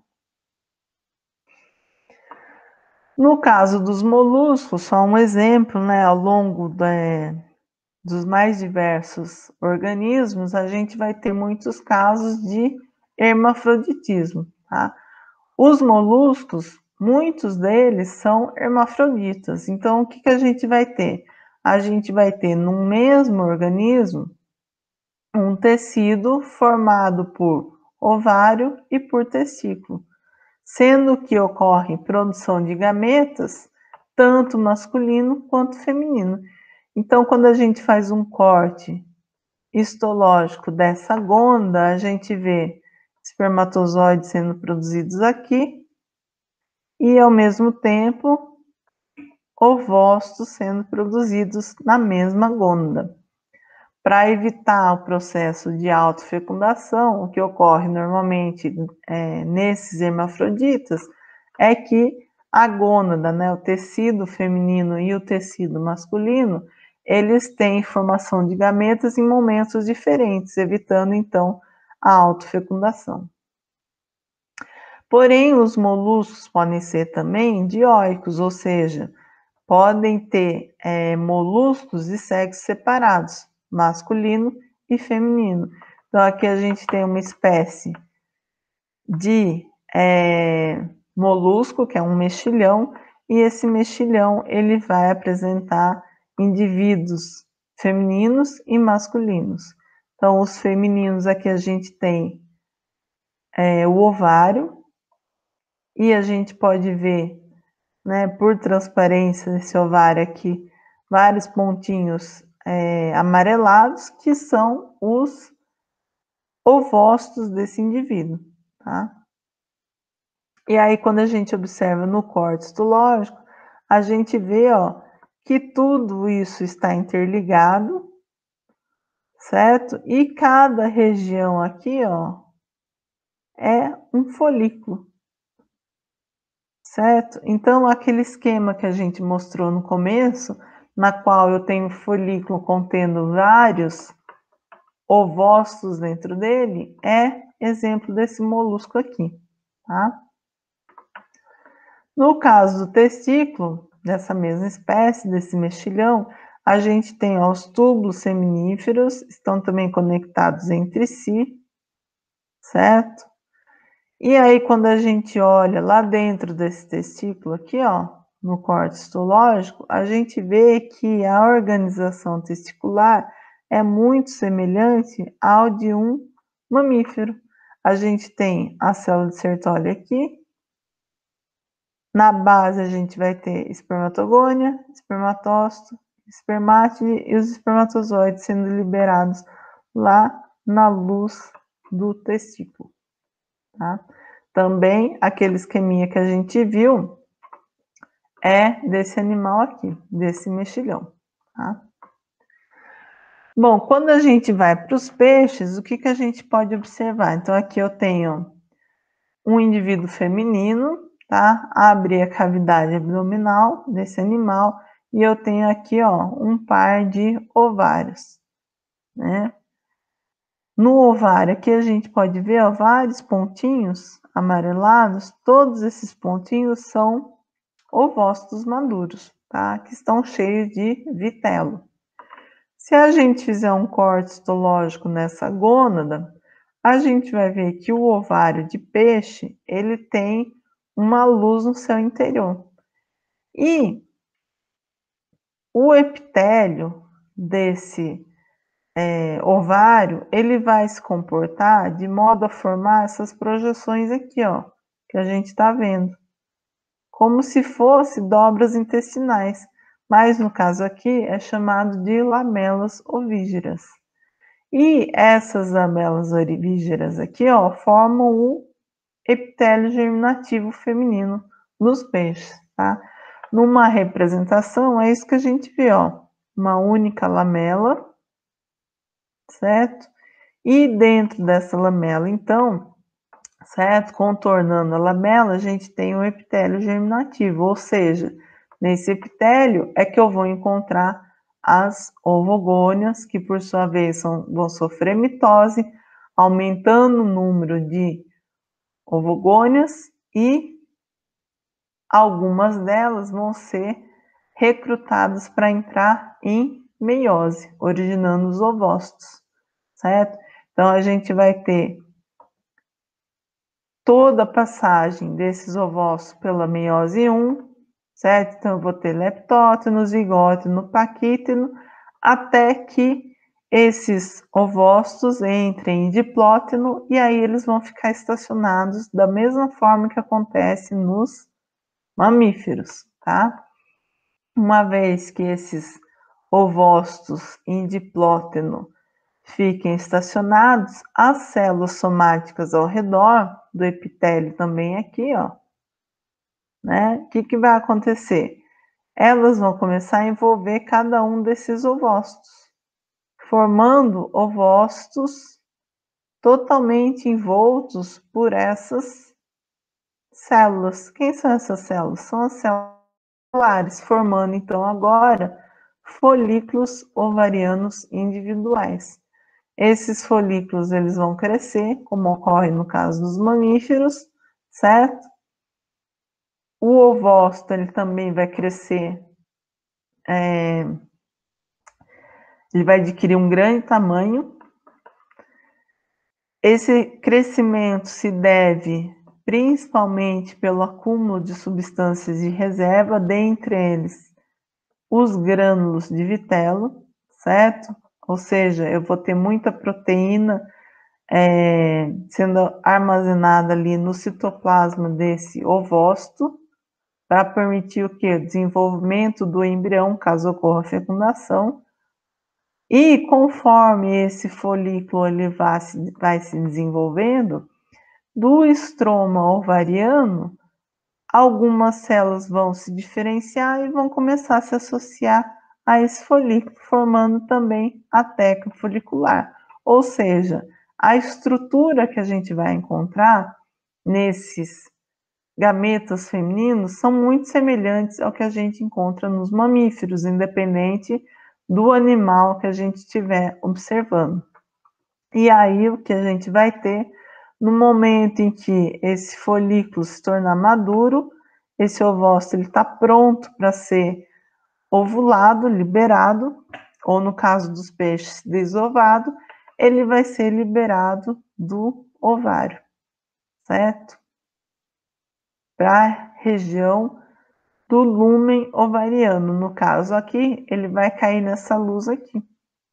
No caso dos moluscos, só um exemplo, né, ao longo da, dos mais diversos organismos, a gente vai ter muitos casos de hermafroditismo. Tá? Os moluscos, muitos deles são hermafroditas. Então, o que, que a gente vai ter? A gente vai ter no mesmo organismo um tecido formado por ovário e por testículo, sendo que ocorre produção de gametas, tanto masculino quanto feminino. Então, quando a gente faz um corte histológico dessa gônada, a gente vê espermatozoides sendo produzidos aqui e, ao mesmo tempo, ovócitos sendo produzidos na mesma gônada. Para evitar o processo de autofecundação, o que ocorre normalmente é, nesses hermafroditas é que a gônada, né, o tecido feminino e o tecido masculino, eles têm formação de gametas em momentos diferentes, evitando então a autofecundação. Porém, os moluscos podem ser também dioicos, ou seja, podem ter é, moluscos de sexos separados, masculino e feminino. Então, aqui a gente tem uma espécie de é, molusco, que é um mexilhão, e esse mexilhão ele vai apresentar indivíduos femininos e masculinos. Então, os femininos aqui a gente tem é, o ovário, e a gente pode ver, né, por transparência desse ovário aqui, vários pontinhos é, amarelados, que são os ovócitos desse indivíduo, tá? E aí, quando a gente observa no corte histológico, a gente vê, ó, que tudo isso está interligado, certo? E cada região aqui, ó, é um folículo, certo? Então, aquele esquema que a gente mostrou no começo, na qual eu tenho um folículo contendo vários ovócitos dentro dele, é exemplo desse molusco aqui, tá? No caso do testículo, dessa mesma espécie, desse mexilhão, a gente tem ó, os túbulos seminíferos, estão também conectados entre si, certo? E aí, quando a gente olha lá dentro desse testículo aqui, ó, no corte histológico, a gente vê que a organização testicular é muito semelhante ao de um mamífero. A gente tem a célula de Sertoli aqui, na base a gente vai ter espermatogônia, espermatócito, espermátide e os espermatozoides sendo liberados lá na luz do testículo, tá? Também aquele esqueminha que a gente viu é desse animal aqui, desse mexilhão, tá? Bom, quando a gente vai para os peixes, o que, que a gente pode observar? Então, aqui eu tenho um indivíduo feminino, tá? Abre a cavidade abdominal desse animal e eu tenho aqui, ó, um par de ovários, né? No ovário aqui a gente pode ver, ó, vários pontinhos amarelados, todos esses pontinhos são ovócitos maduros, tá? Que estão cheios de vitelo. Se a gente fizer um corte histológico nessa gônada, a gente vai ver que o ovário de peixe, ele tem uma luz no seu interior. E o epitélio desse é, ovário, ele vai se comportar de modo a formar essas projeções aqui, ó, que a gente está vendo. Como se fosse dobras intestinais. mas no caso aqui é chamado de lamelas ovígeras. E essas lamelas ovígeras aqui, ó, formam o epitélio germinativo feminino dos peixes, tá? Numa representação, é isso que a gente vê, ó, uma única lamela, certo? E dentro dessa lamela, então, certo? Contornando a lamela, a gente tem o epitélio germinativo, ou seja, nesse epitélio é que eu vou encontrar as ovogônias, que por sua vez são, vão sofrer mitose, aumentando o número de ovogônias e algumas delas vão ser recrutadas para entrar em meiose, originando os ovócitos, certo? Então a gente vai ter toda a passagem desses ovócitos pela meiose um, certo? Então eu vou ter leptóteno, zigóteno, paquíteno, até que esses ovócitos entrem em diplóteno e aí eles vão ficar estacionados da mesma forma que acontece nos mamíferos, tá? Uma vez que esses ovócitos em diplóteno fiquem estacionados, as células somáticas ao redor do epitélio também aqui, ó, né? O que que vai acontecer? Elas vão começar a envolver cada um desses ovócitos, formando ovócitos totalmente envoltos por essas células. Quem são essas células? São as células, formando então agora folículos ovarianos individuais. Esses folículos eles vão crescer, como ocorre no caso dos mamíferos, certo? O ovócito ele também vai crescer, é, ele vai adquirir um grande tamanho. Esse crescimento se deve principalmente pelo acúmulo de substâncias de reserva, dentre eles os grânulos de vitelo, certo? Ou seja, eu vou ter muita proteína é, sendo armazenada ali no citoplasma desse ovócito, para permitir o que? O desenvolvimento do embrião, caso ocorra a fecundação. E conforme esse folículo ele vai se, vai se desenvolvendo, do estroma ovariano, algumas células vão se diferenciar e vão começar a se associar a esse folículo, formando também a teca folicular. Ou seja, a estrutura que a gente vai encontrar nesses gametas femininos são muito semelhantes ao que a gente encontra nos mamíferos, independente do animal que a gente estiver observando. E aí o que a gente vai ter, no momento em que esse folículo se tornar maduro, esse ovócito está pronto para ser ovulado, liberado, ou no caso dos peixes, desovado, ele vai ser liberado do ovário, certo? Para a região do lúmen ovariano. No caso aqui, ele vai cair nessa luz aqui.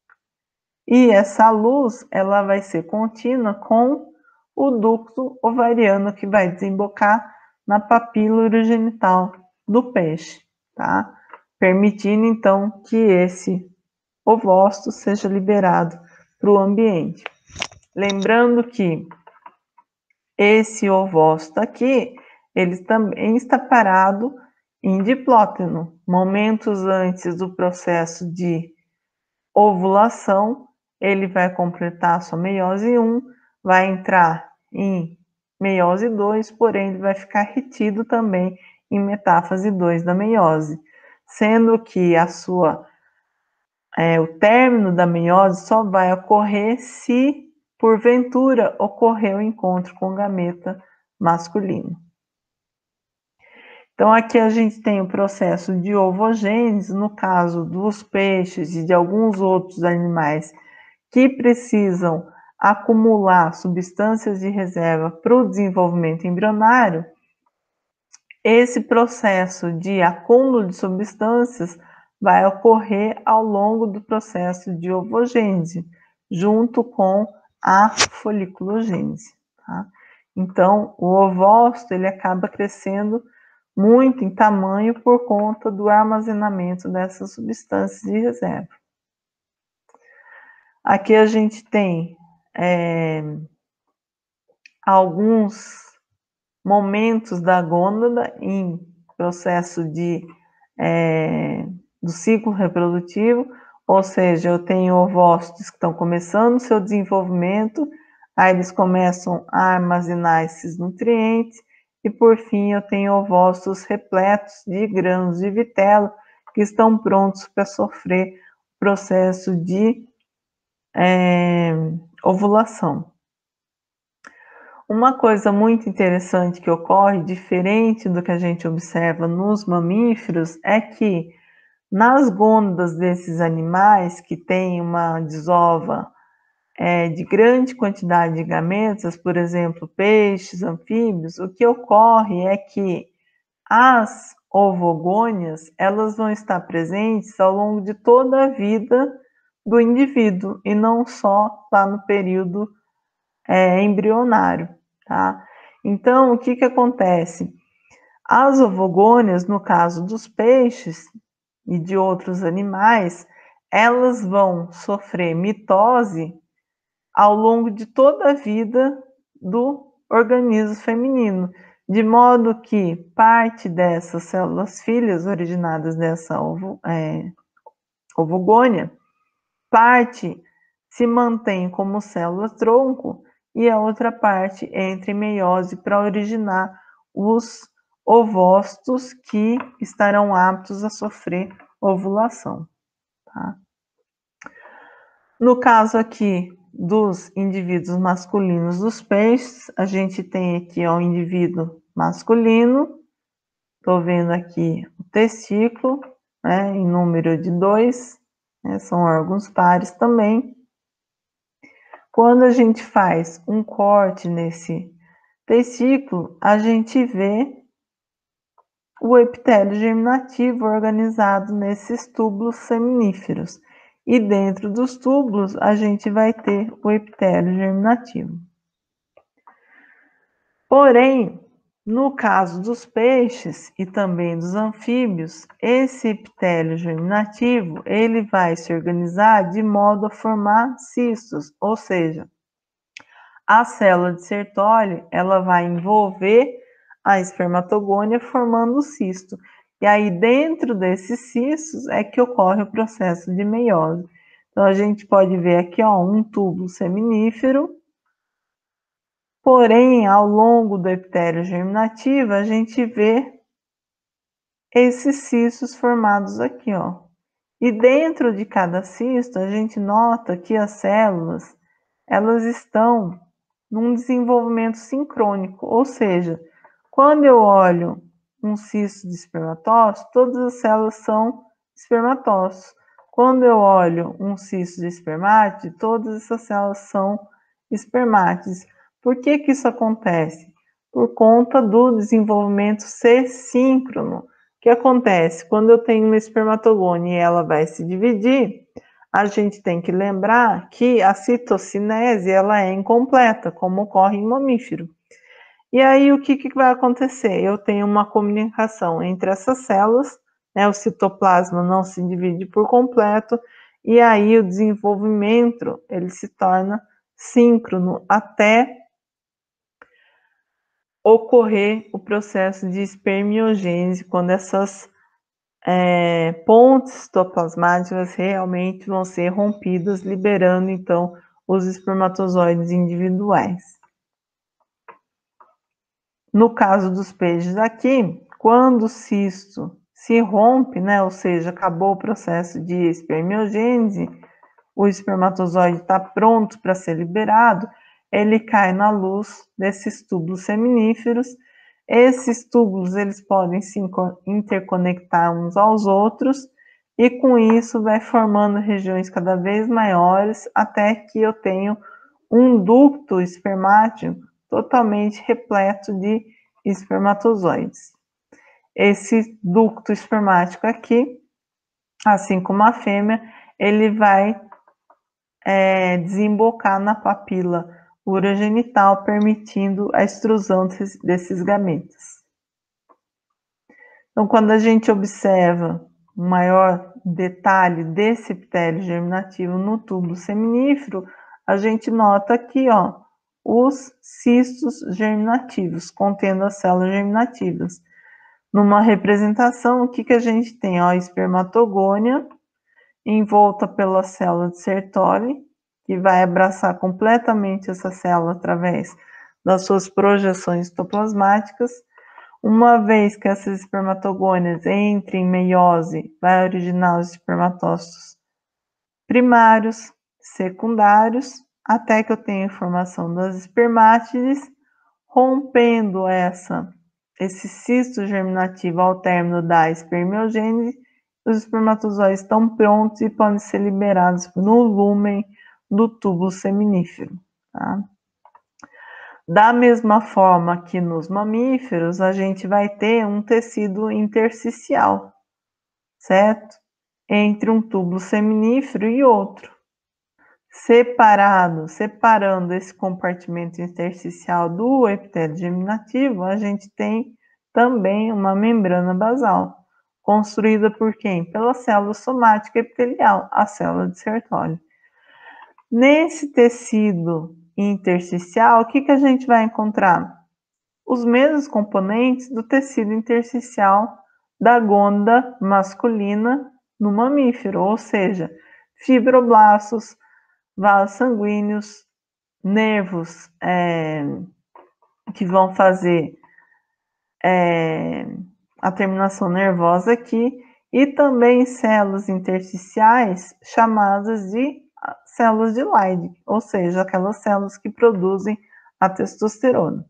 E essa luz, ela vai ser contínua com o ducto ovariano que vai desembocar na papila urogenital do peixe, tá? Permitindo então que esse ovócito seja liberado para o ambiente. Lembrando que esse ovócito aqui, ele também está parado em diplóteno. Momentos antes do processo de ovulação, ele vai completar sua meiose um, vai entrar em meiose dois, porém ele vai ficar retido também em metáfase dois da meiose, sendo que a sua, é, o término da meiose só vai ocorrer se porventura ocorrer o encontro com o gameta masculino. Então aqui a gente tem o processo de ovogênese, no caso dos peixes e de alguns outros animais que precisam acumular substâncias de reserva para o desenvolvimento embrionário. Esse processo de acúmulo de substâncias vai ocorrer ao longo do processo de ovogênese, junto com a foliculogênese, tá? Então, o ovócito ele acaba crescendo muito em tamanho por conta do armazenamento dessas substâncias de reserva. Aqui a gente tem é, alguns momentos da gônada em processo de, é, do ciclo reprodutivo, ou seja, eu tenho ovócitos que estão começando o seu desenvolvimento, aí eles começam a armazenar esses nutrientes, e por fim eu tenho ovócitos repletos de grãos de vitelo que estão prontos para sofrer o processo de é, ovulação. Uma coisa muito interessante que ocorre, diferente do que a gente observa nos mamíferos, é que nas gônadas desses animais que têm uma desova é, de grande quantidade de gametas, por exemplo, peixes, anfíbios, o que ocorre é que as ovogônias, elas vão estar presentes ao longo de toda a vida do indivíduo e não só lá no período é, embrionário, tá? Então, o que que acontece? As ovogônias, no caso dos peixes e de outros animais, elas vão sofrer mitose ao longo de toda a vida do organismo feminino, de modo que parte dessas células filhas originadas dessa ovo, é, ovogônia, parte se mantém como célula-tronco e a outra parte entra em meiose para originar os ovócitos que estarão aptos a sofrer ovulação. Tá? No caso aqui dos indivíduos masculinos dos peixes, a gente tem aqui ó, o indivíduo masculino, estou vendo aqui o testículo, né, em número de dois, né, são órgãos pares também. Quando a gente faz um corte nesse testículo, a gente vê o epitélio germinativo organizado nesses túbulos seminíferos. E dentro dos túbulos, a gente vai ter o epitélio germinativo. Porém, no caso dos peixes e também dos anfíbios, esse epitélio germinativo, ele vai se organizar de modo a formar cistos, ou seja, a célula de Sertoli, ela vai envolver a espermatogônia formando o cisto. E aí, dentro desses cistos, é que ocorre o processo de meiose. Então, a gente pode ver aqui, ó, um túbulo seminífero, porém, ao longo do epitélio germinativo, a gente vê esses cistos formados aqui, ó. E dentro de cada cisto, a gente nota que as células, elas estão num desenvolvimento sincrônico, ou seja, quando eu olho um cisto de espermatócito, todas as células são espermatócitos. Quando eu olho um cisto de espermátide, todas essas células são espermátides. Por que que isso acontece? Por conta do desenvolvimento ser síncrono. O que acontece? Quando eu tenho uma espermatogônia e ela vai se dividir, a gente tem que lembrar que a citocinese ela é incompleta, como ocorre em mamífero. E aí o que, que vai acontecer? Eu tenho uma comunicação entre essas células, né, o citoplasma não se divide por completo, e aí o desenvolvimento ele se torna síncrono até ocorrer o processo de espermiogênese, quando essas é, pontes citoplasmáticas realmente vão ser rompidas, liberando então os espermatozoides individuais. No caso dos peixes aqui, quando o cisto se rompe, né, ou seja, acabou o processo de espermiogênese, o espermatozoide está pronto para ser liberado, ele cai na luz desses túbulos seminíferos. Esses túbulos eles podem se interconectar uns aos outros e com isso vai formando regiões cada vez maiores até que eu tenho um ducto espermático totalmente repleto de espermatozoides. Esse ducto espermático aqui, assim como a fêmea, ele vai é, desembocar na papila urogenital, permitindo a extrusão desses, desses gametas. Então, quando a gente observa um maior detalhe desse epitélio germinativo no túbulo seminífero, a gente nota aqui, ó, os cistos germinativos, contendo as células germinativas. Numa representação, o que, que a gente tem? Ó, a espermatogônia, envolta pela célula de Sertoli, que vai abraçar completamente essa célula através das suas projeções citoplasmáticas. Uma vez que essas espermatogônias entrem em meiose, vai originar os espermatócitos primários, secundários, até que eu tenha a formação das espermátides, rompendo essa, esse cisto germinativo ao término da espermiogênese, os espermatozoides estão prontos e podem ser liberados no lúmen do túbulo seminífero. Tá? Da mesma forma que nos mamíferos, a gente vai ter um tecido intersticial, certo? Entre um túbulo seminífero e outro. Separado, separando esse compartimento intersticial do epitélio germinativo, a gente tem também uma membrana basal, construída por quem? Pela célula somática epitelial, a célula de Sertoli. Nesse tecido intersticial, o que, que a gente vai encontrar? Os mesmos componentes do tecido intersticial da gônada masculina no mamífero, ou seja, fibroblastos, vasos sanguíneos, nervos é, que vão fazer é, a terminação nervosa aqui, e também células intersticiais chamadas de células de Leydig, ou seja, aquelas células que produzem a testosterona.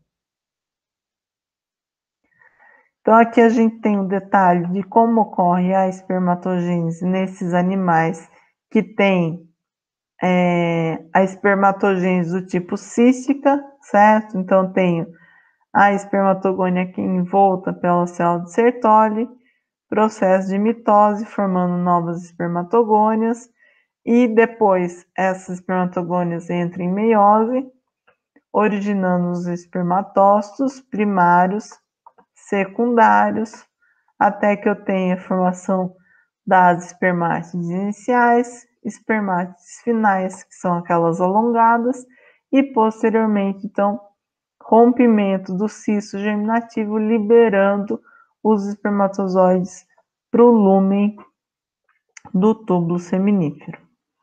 Então, aqui a gente tem um detalhe de como ocorre a espermatogênese nesses animais que têm é, a espermatogênese do tipo cística, certo? Então, tenho a espermatogônia aqui envolta pela célula de Sertoli, processo de mitose, formando novas espermatogônias, e depois essas espermatogônias entram em meiose, originando os espermatócitos primários, secundários, até que eu tenha a formação das espermátides iniciais, espermátides finais, que são aquelas alongadas, e posteriormente, então, rompimento do cisto germinativo, liberando os espermatozoides para o lúmen do túbulo seminífero.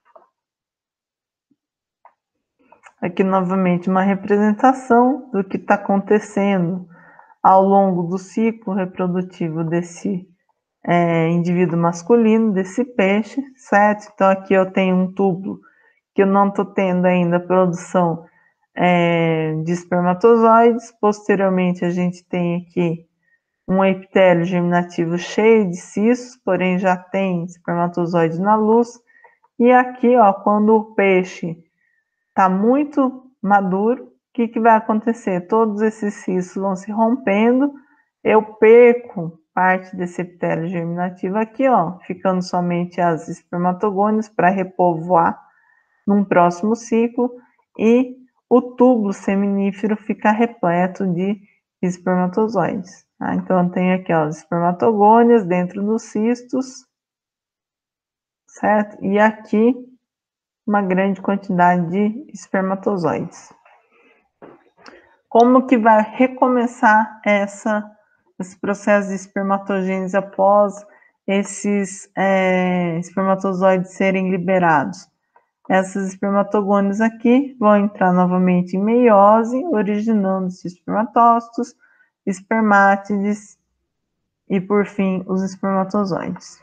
Aqui novamente uma representação do que está acontecendo ao longo do ciclo reprodutivo desse é, indivíduo masculino, desse peixe, certo? Então aqui eu tenho um túbulo que eu não estou tendo ainda produção é, de espermatozoides. Posteriormente a gente tem aqui um epitélio germinativo cheio de cistos, porém já tem espermatozoide na luz. E aqui, ó, quando o peixe está muito maduro, o que, que vai acontecer? Todos esses cistos vão se rompendo, eu perco parte desse epitélio germinativo aqui, ó, ficando somente as espermatogônias para repovoar num próximo ciclo, e o túbulo seminífero fica repleto de espermatozoides. Tá? Então, eu tenho aqui ó, as espermatogônias dentro dos cistos, certo? E aqui uma grande quantidade de espermatozoides. Como que vai recomeçar essa, esse processo de espermatogênese após esses é, espermatozoides serem liberados? Essas espermatogônias aqui vão entrar novamente em meiose, originando os espermatócitos, espermátides e, por fim, os espermatozoides.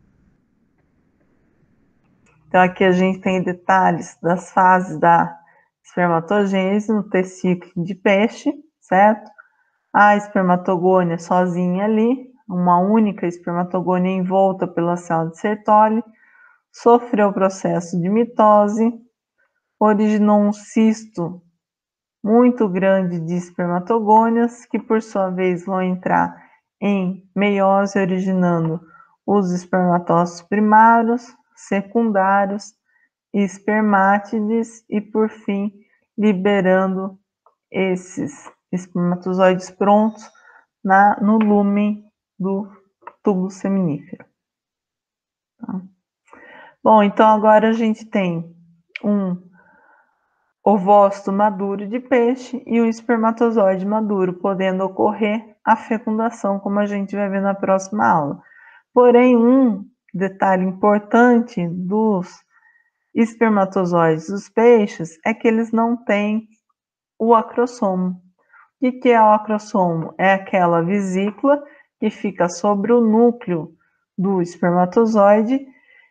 Então, aqui a gente tem detalhes das fases da espermatogênese no tecido de peixe, certo? A espermatogônia sozinha ali, uma única espermatogônia envolta pela célula de Sertoli, sofreu o processo de mitose, originou um cisto muito grande de espermatogônias, que por sua vez vão entrar em meiose, originando os espermatócitos primários, secundários, espermátides e, por fim, liberando esses espermatozoides prontos na, no lúmen do tubo seminífero. Tá? Bom, então agora a gente tem um ovócito maduro de peixe e o espermatozoide maduro, podendo ocorrer a fecundação, como a gente vai ver na próxima aula. Porém, um detalhe importante dos espermatozoides dos peixes é que eles não têm o acrossomo. O que é o acrossomo? É aquela vesícula que fica sobre o núcleo do espermatozoide,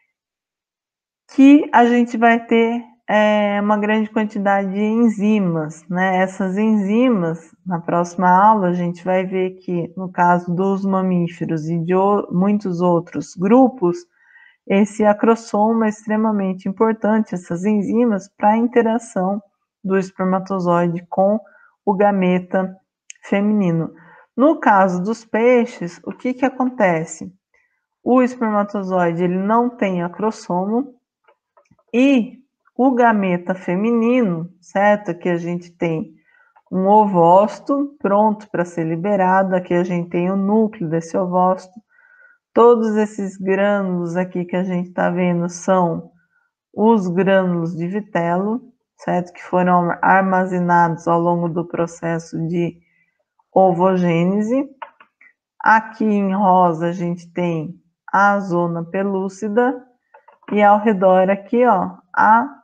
que a gente vai ter é, uma grande quantidade de enzimas, né? Essas enzimas, na próxima aula, a gente vai ver que, no caso dos mamíferos e de muitos outros grupos, esse acrossomo é extremamente importante, essas enzimas, para a interação do espermatozoide com o gameta feminino. No caso dos peixes, o que que acontece? O espermatozoide ele não tem acrossomo e o gameta feminino, certo? Aqui a gente tem um ovócito pronto para ser liberado, aqui a gente tem o núcleo desse ovócito. Todos esses grânulos aqui que a gente está vendo são os grânulos de vitelo, certo? Que foram armazenados ao longo do processo de ovogênese. Aqui em rosa a gente tem a zona pelúcida e ao redor aqui, ó, a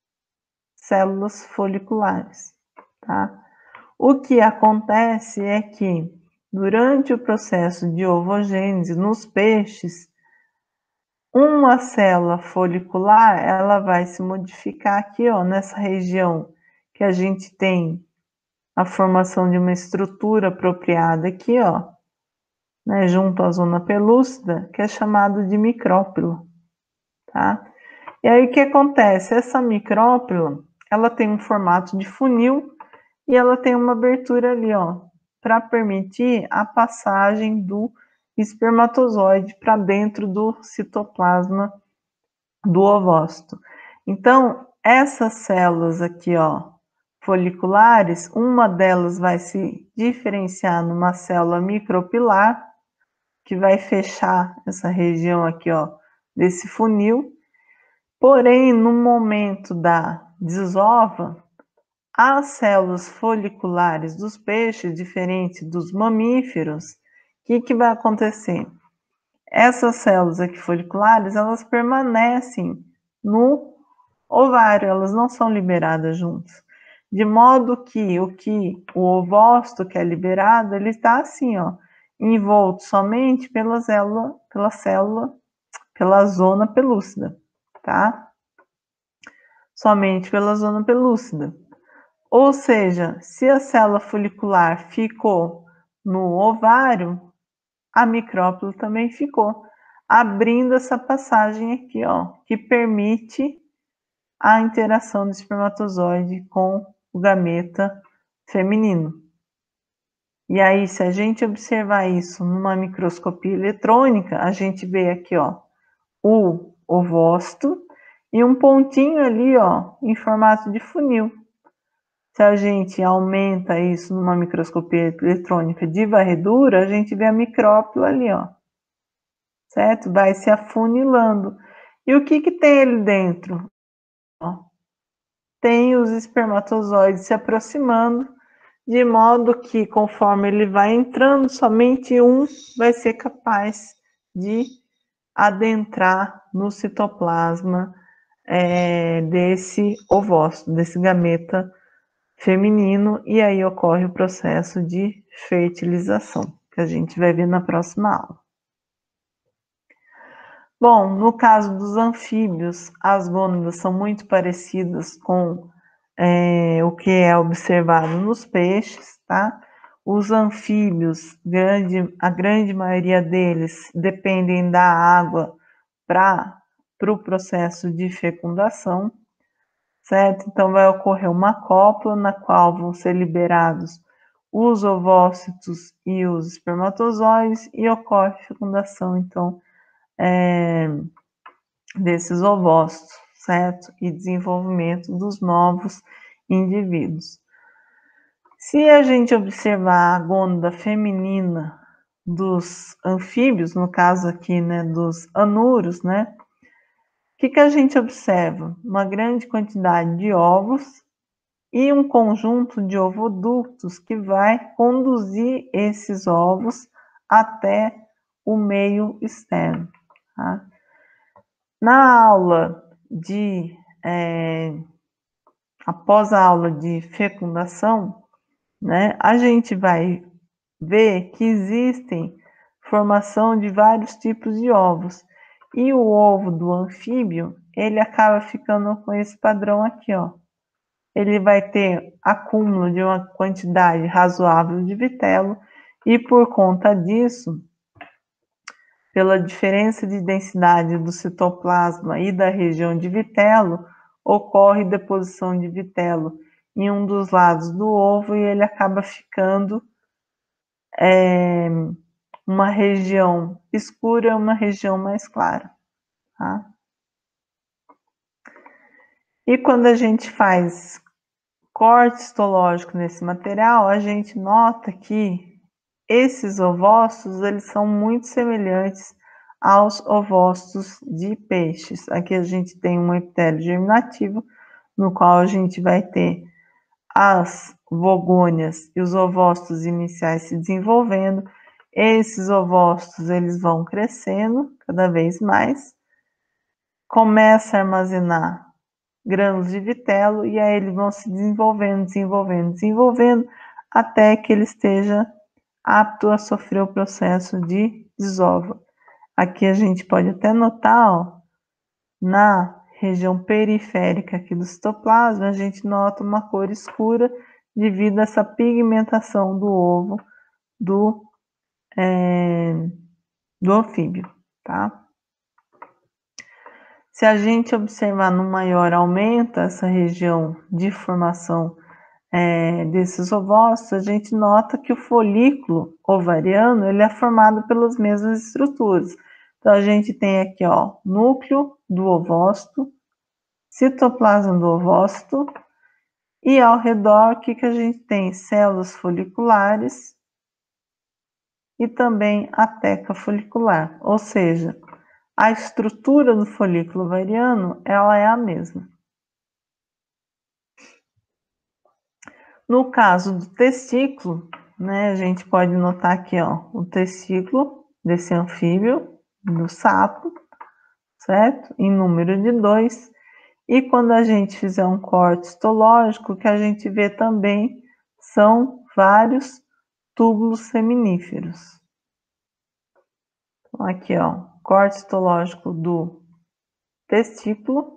células foliculares, tá? O que acontece é que durante o processo de ovogênese nos peixes, uma célula folicular, ela vai se modificar aqui, ó, nessa região que a gente tem a formação de uma estrutura apropriada aqui, ó, né, junto à zona pelúcida, que é chamado de micrópilo, tá? E aí o que acontece? Essa micrópila, ela tem um formato de funil e ela tem uma abertura ali, ó, para permitir a passagem do espermatozoide para dentro do citoplasma do ovócito. Então, essas células aqui, ó, foliculares, uma delas vai se diferenciar numa célula micropilar, que vai fechar essa região aqui, ó, desse funil. Porém, no momento da desova, as células foliculares dos peixes, diferente dos mamíferos, o que, que vai acontecer? Essas células aqui foliculares, elas permanecem no ovário, elas não são liberadas juntas. De modo que o que o ovócito que é liberado, ele está assim, ó, envolto somente pela célula, pela célula, pela zona pelúcida, tá? Somente pela zona pelúcida. Ou seja, se a célula folicular ficou no ovário, a micrópila também ficou, abrindo essa passagem aqui, ó, que permite a interação do espermatozoide com o gameta feminino. E aí, se a gente observar isso numa microscopia eletrônica, a gente vê aqui, ó, o ovócito e um pontinho ali, ó, em formato de funil. Se a gente aumenta isso numa microscopia eletrônica de varredura, a gente vê a micrópila ali, ó, certo? Vai se afunilando. E o que que tem ali dentro? Ó, tem os espermatozoides se aproximando, de modo que conforme ele vai entrando, somente um vai ser capaz de adentrar no citoplasma é, desse ovócito, desse gameta feminino, e aí ocorre o processo de fertilização, que a gente vai ver na próxima aula. Bom, no caso dos anfíbios, as gônadas são muito parecidas com é, o que é observado nos peixes, tá? Os anfíbios, grande, a grande maioria deles dependem da água para o pro processo de fecundação, certo? Então vai ocorrer uma cópula na qual vão ser liberados os ovócitos e os espermatozoides e ocorre fecundação, então, é, desses ovócitos, certo? E desenvolvimento dos novos indivíduos. Se a gente observar a gônada feminina dos anfíbios, no caso aqui, né, dos anuros, né, o que que a gente observa? Uma grande quantidade de ovos e um conjunto de ovoductos que vai conduzir esses ovos até o meio externo, tá? Na aula de, é, após a aula de fecundação, né, a gente vai ver que existem formação de vários tipos de ovos. E o ovo do anfíbio, ele acaba ficando com esse padrão aqui, ó. Ele vai ter acúmulo de uma quantidade razoável de vitelo e por conta disso, pela diferença de densidade do citoplasma e da região de vitelo, ocorre deposição de vitelo em um dos lados do ovo e ele acaba ficando é, uma região escura e uma região mais clara, tá? E quando a gente faz corte histológico nesse material, a gente nota que esses ovócitos, eles são muito semelhantes aos ovócitos de peixes. Aqui a gente tem um epitélio germinativo, no qual a gente vai ter as vogônias e os ovócitos iniciais se desenvolvendo. Esses ovócitos, eles vão crescendo cada vez mais, começa a armazenar grãos de vitelo e aí eles vão se desenvolvendo, desenvolvendo, desenvolvendo, até que ele esteja apto a sofrer o processo de desova. Aqui a gente pode até notar, ó, na região periférica aqui do citoplasma, a gente nota uma cor escura devido a essa pigmentação do ovo do, é, do anfíbio, tá? Se a gente observar no maior aumento essa região de formação é, desses ovócitos, a gente nota que o folículo ovariano ele é formado pelas mesmas estruturas. Então, a gente tem aqui, ó, núcleo do ovócito, citoplasma do ovócito, e ao redor, o que, que a gente tem? Células foliculares e também a teca folicular, ou seja, a estrutura do folículo ovariano, ela é a mesma. No caso do testículo, né, a gente pode notar aqui, ó, o testículo desse anfíbio, do sapo, certo? Em número de dois. E quando a gente fizer um corte histológico, o que a gente vê também são vários túbulos seminíferos. Então, aqui, ó, corte histológico do testículo.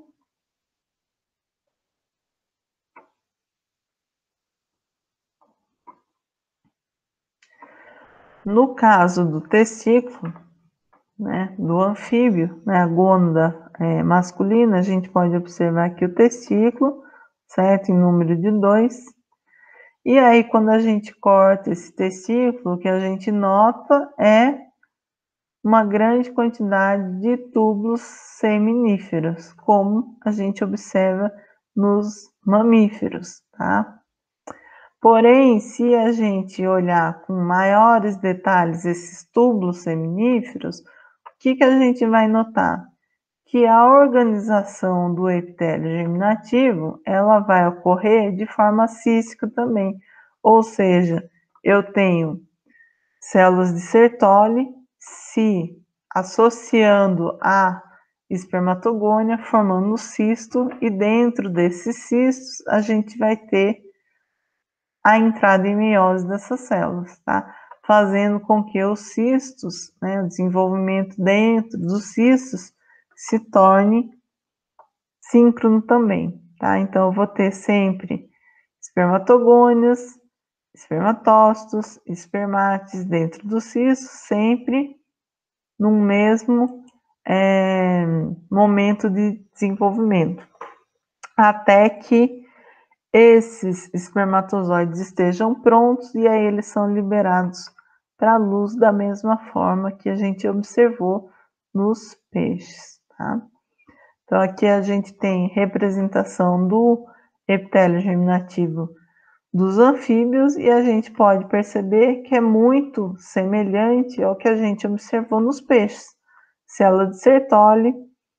No caso do testículo, né, do anfíbio, né, a gônada é, masculina, a gente pode observar aqui o testículo, certo? Em número de dois. E aí, quando a gente corta esse testículo, o que a gente nota é uma grande quantidade de túbulos seminíferos, como a gente observa nos mamíferos, tá? Porém, se a gente olhar com maiores detalhes esses túbulos seminíferos, o que, que a gente vai notar? Que a organização do epitélio germinativo, ela vai ocorrer de forma cística também, ou seja, eu tenho células de Sertoli se associando à espermatogônia, formando um cisto, e dentro desses cistos a gente vai ter a entrada em meiose dessas células, tá? Fazendo com que os cistos, né, o desenvolvimento dentro dos cistos, se torne síncrono também, tá? Então, eu vou ter sempre espermatogônias, espermatócitos, espermates dentro do cisto, sempre num mesmo é, momento de desenvolvimento, até que esses espermatozoides estejam prontos e aí eles são liberados para a luz da mesma forma que a gente observou nos peixes, tá? Então, aqui a gente tem representação do epitélio germinativo dos anfíbios e a gente pode perceber que é muito semelhante ao que a gente observou nos peixes. Célula de Sertoli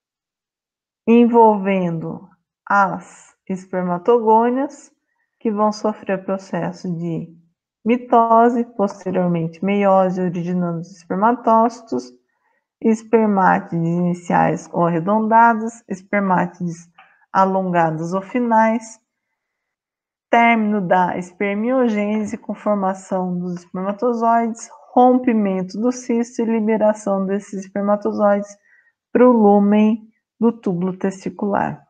envolvendo as espermatogônias, que vão sofrer processo de mitose, posteriormente meiose, originando os espermatócitos, espermátides iniciais ou arredondadas, espermátides alongadas ou finais, término da espermiogênese com formação dos espermatozoides, rompimento do cisto e liberação desses espermatozoides para o lúmen do túbulo testicular.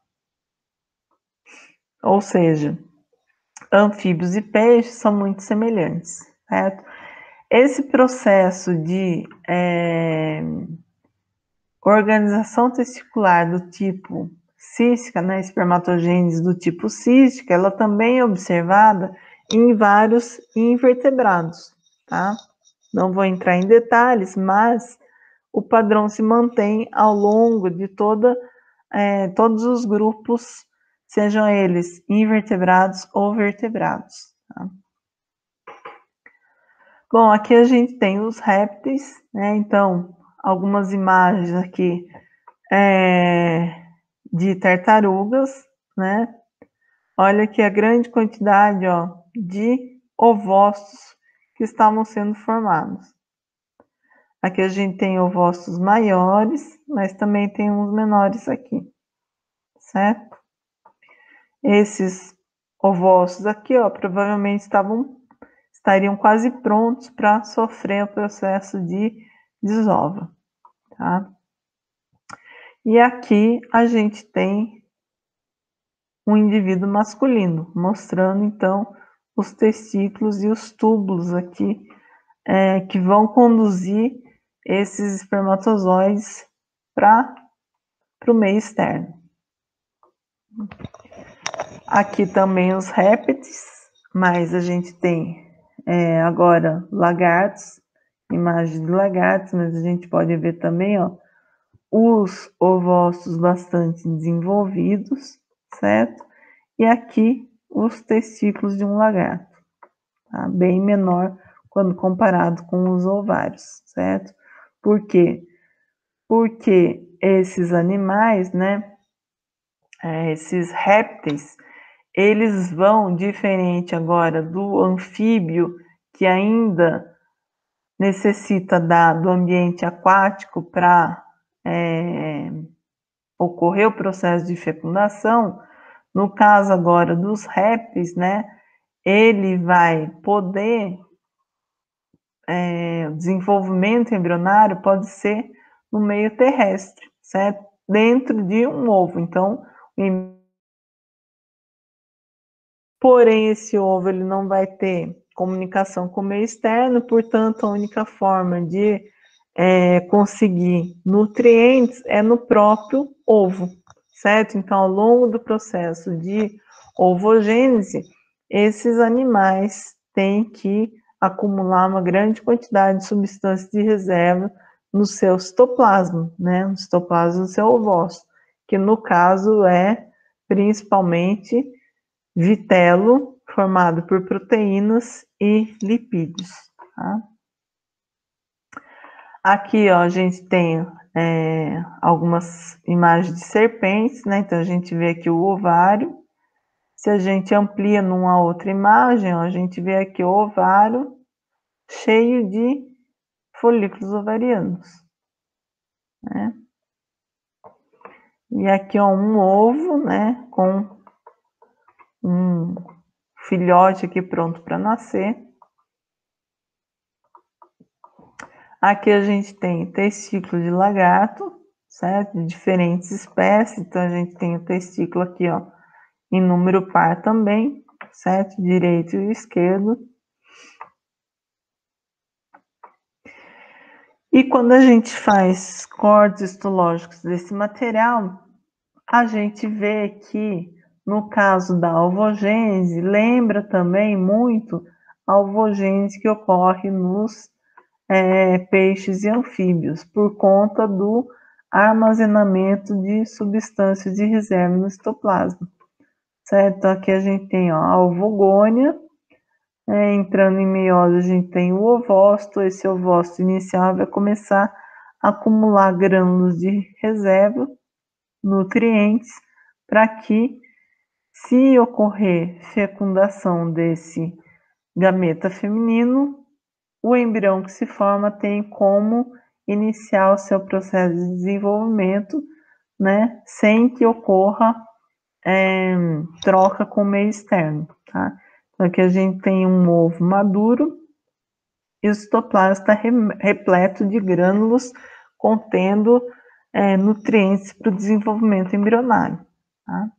Ou seja, anfíbios e peixes são muito semelhantes, certo? Esse processo de é, organização testicular do tipo cística, né, espermatogênese do tipo cística, ela também é observada em vários invertebrados, tá? Não vou entrar em detalhes, mas o padrão se mantém ao longo de toda, é, todos os grupos, sejam eles invertebrados ou vertebrados. Tá? Bom, aqui a gente tem os répteis, né? Então, algumas imagens aqui é, de tartarugas, né? Olha aqui a grande quantidade, ó, de ovócitos que estavam sendo formados. Aqui a gente tem ovócitos maiores, mas também tem uns menores aqui, certo? Esses ovócitos aqui, ó, provavelmente estavam, estariam quase prontos para sofrer o processo de desova, tá? E aqui a gente tem um indivíduo masculino, mostrando então os testículos e os túbulos aqui é, que vão conduzir esses espermatozoides para o meio externo. Aqui também os répteis, mas a gente tem é, agora lagartos, imagem de lagartos, mas a gente pode ver também, ó, os ovócitos bastante desenvolvidos, certo? E aqui os testículos de um lagarto, tá? Bem menor quando comparado com os ovários, certo? Por quê? Porque esses animais, né, é, esses répteis, eles vão, diferente agora do anfíbio, que ainda necessita da, do ambiente aquático para é, ocorrer o processo de fecundação, no caso agora dos répteis, né, ele vai poder, é, o desenvolvimento embrionário pode ser no meio terrestre, certo? Dentro de um ovo. Então, porém, esse ovo ele não vai ter comunicação com o meio externo, portanto, a única forma de é, conseguir nutrientes é no próprio ovo, certo? Então, ao longo do processo de ovogênese, esses animais têm que acumular uma grande quantidade de substância de reserva no seu citoplasma, né? No citoplasma do seu ovócito, que no caso é principalmente vitelo, formado por proteínas e lipídios. Tá? Aqui, ó, a gente tem é, algumas imagens de serpentes, né? Então, a gente vê aqui o ovário. Se a gente amplia numa outra imagem, ó, a gente vê aqui o ovário cheio de folículos ovarianos, né? E aqui, ó, um ovo, né? Com um filhote aqui pronto para nascer. Aqui a gente tem testículo de lagarto, certo? De diferentes espécies. Então, a gente tem o testículo aqui, ó, em número par também, certo? Direito e esquerdo. E quando a gente faz cortes histológicos desse material, a gente vê que, no caso da ovogênese, lembra também muito a ovogênese que ocorre nos é, peixes e anfíbios, por conta do armazenamento de substâncias de reserva no citoplasma, certo? Aqui a gente tem, ó, a ovogônia, É, entrando em meiose, a gente tem o ovócito. Esse ovócito inicial vai começar a acumular grânulos de reserva, nutrientes, para que, se ocorrer fecundação desse gameta feminino, o embrião que se forma tem como iniciar o seu processo de desenvolvimento, né, sem que ocorra é, troca com o meio externo, tá? Então aqui a gente tem um ovo maduro e o citoplasma está repleto de grânulos contendo é, nutrientes para o desenvolvimento embrionário, tá?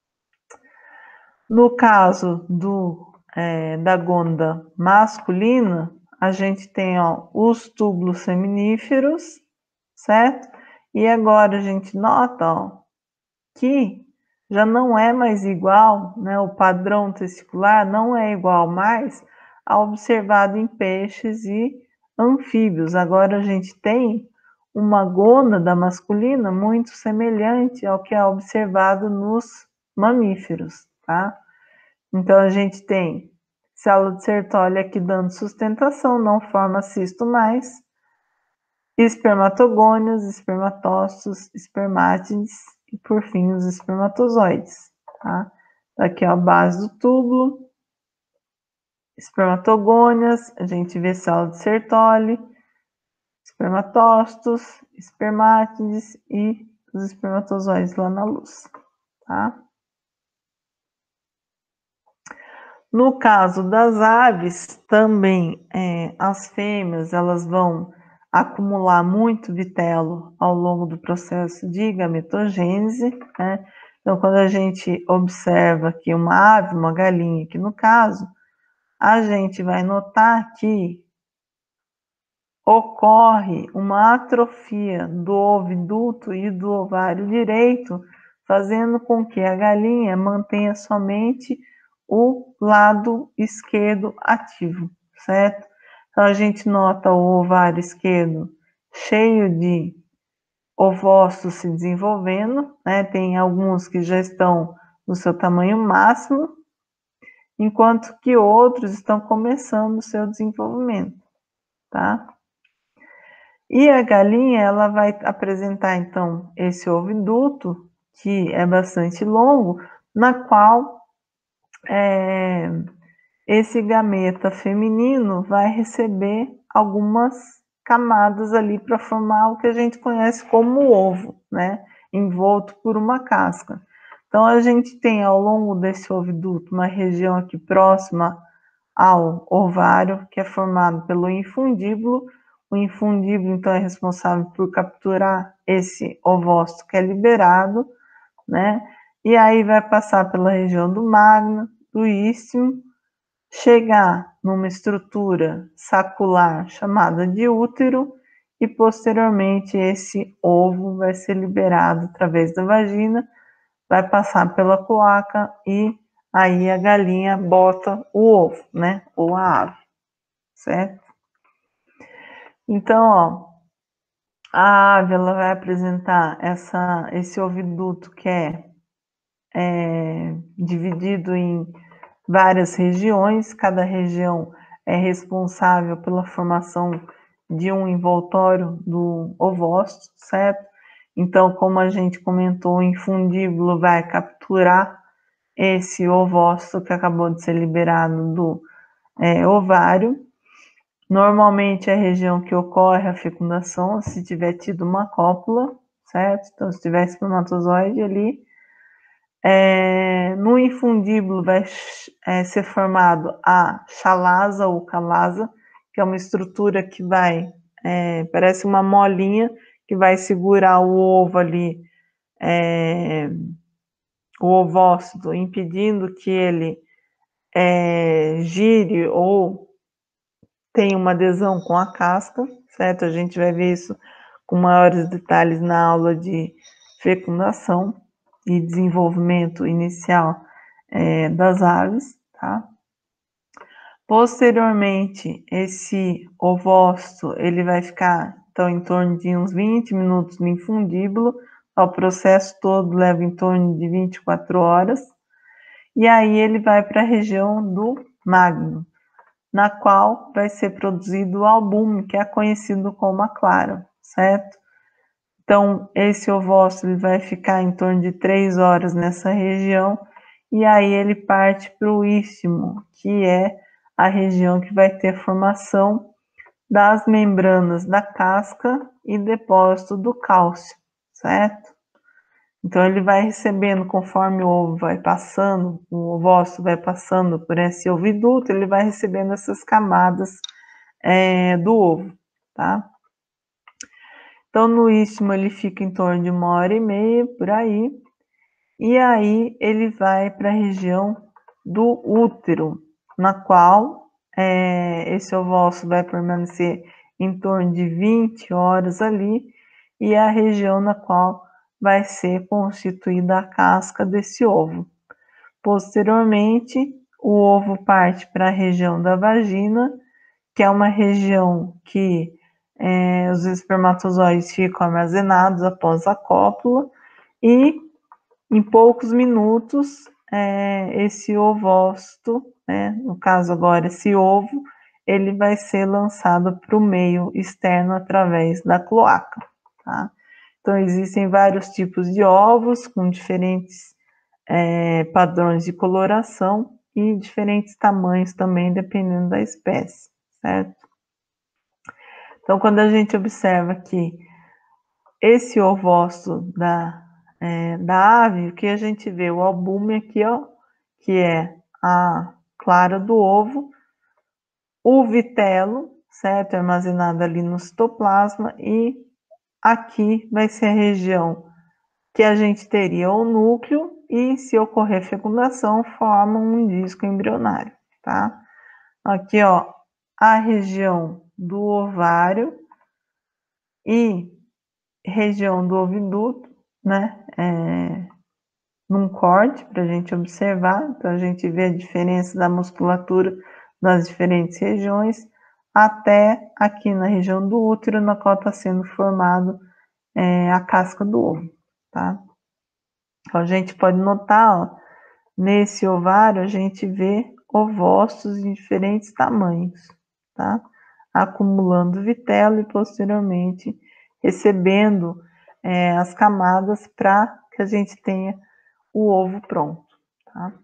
No caso do, é, da gônada masculina, a gente tem, ó, os túbulos seminíferos, certo? E agora a gente nota, ó, que já não é mais igual, né, o padrão testicular não é igual mais ao observado em peixes e anfíbios. Agora a gente tem uma gônada masculina muito semelhante ao que é observado nos mamíferos, tá? Então a gente tem célula de Sertoli aqui dando sustentação, não forma cisto mais, espermatogônios, espermatócitos, espermátides e, por fim, os espermatozoides, tá? Aqui é a base do túbulo, espermatogônias, a gente vê célula de Sertoli, espermatócitos, espermátides e os espermatozoides lá na luz, tá? No caso das aves, também é, as fêmeas elas vão acumular muito vitelo ao longo do processo de gametogênese, né? Então, quando a gente observa aqui uma ave, uma galinha aqui no caso, a gente vai notar que ocorre uma atrofia do oviduto e do ovário direito, fazendo com que a galinha mantenha somente o lado esquerdo ativo, certo? Então a gente nota o ovário esquerdo cheio de ovócitos se desenvolvendo, né? Tem alguns que já estão no seu tamanho máximo, enquanto que outros estão começando o seu desenvolvimento, tá? E a galinha, ela vai apresentar, então, esse oviduto, que é bastante longo, na qual é, esse gameta feminino vai receber algumas camadas ali para formar o que a gente conhece como ovo, né? Envolto por uma casca. Então, a gente tem ao longo desse oviduto uma região aqui próxima ao ovário, que é formado pelo infundíbulo. O infundíbulo, então, é responsável por capturar esse ovócito que é liberado, né? E aí vai passar pela região do magno, do istmo, chegar numa estrutura sacular chamada de útero e, posteriormente, esse ovo vai ser liberado através da vagina, vai passar pela cloaca e aí a galinha bota o ovo, né? Ou a ave, certo? Então, ó, a ave ela vai apresentar essa, esse oviduto que é, é dividido em várias regiões, cada região é responsável pela formação de um envoltório do ovócito, certo? Então, como a gente comentou, o infundíbulo vai capturar esse ovócito que acabou de ser liberado do é, ovário. Normalmente é a região que ocorre a fecundação, se tiver tido uma cópula, certo? Então, se tiver espermatozoide ali, é, no infundíbulo vai é, ser formado a chalasa ou calasa, que é uma estrutura que vai, é, parece uma molinha, que vai segurar o ovo ali, é, o ovócito, impedindo que ele é, gire ou tenha uma adesão com a casca, certo? A gente vai ver isso com maiores detalhes na aula de fecundação e desenvolvimento inicial é, das aves, tá? Posteriormente, esse ovócito, ele vai ficar, então, em torno de uns vinte minutos no infundíbulo, o processo todo leva em torno de vinte e quatro horas, e aí ele vai para a região do magno. na qual vai ser produzido o albume, que é conhecido como a clara, certo? Então, esse ovócito ele vai ficar em torno de três horas nessa região, e aí ele parte para o istmo, que é a região que vai ter formação das membranas da casca e depósito do cálcio, certo? Então, ele vai recebendo, conforme o ovo vai passando, o ovócito vai passando por esse oviduto, ele vai recebendo essas camadas é, do ovo, tá? Então, no istmo ele fica em torno de uma hora e meia, por aí, e aí ele vai para a região do útero, na qual é, esse ovócito vai permanecer em torno de vinte horas ali, e é a região na qual vai ser constituída a casca desse ovo. Posteriormente, o ovo parte para a região da vagina, que é uma região que é, os espermatozoides ficam armazenados após a cópula, e em poucos minutos é, esse ovócito, né, no caso agora esse ovo, ele vai ser lançado para o meio externo através da cloaca, tá? Então, existem vários tipos de ovos com diferentes é, padrões de coloração e diferentes tamanhos também, dependendo da espécie, certo? Então, quando a gente observa que esse ovócito da, é, da ave, o que a gente vê? O albume aqui, ó, que é a clara do ovo, o vitelo, certo? Armazenado ali no citoplasma, e aqui vai ser a região que a gente teria o núcleo, e se ocorrer fecundação, forma um disco embrionário, tá? Aqui, ó, a região do ovário e região do oviduto, né? É, num corte para a gente observar, então a gente vê a diferença da musculatura nas diferentes regiões, até aqui na região do útero, na qual está sendo formado é, a casca do ovo, tá? Então, a gente pode notar, ó, nesse ovário a gente vê ovócitos de diferentes tamanhos, tá? Acumulando vitelo e posteriormente recebendo é, as camadas para que a gente tenha o ovo pronto, tá?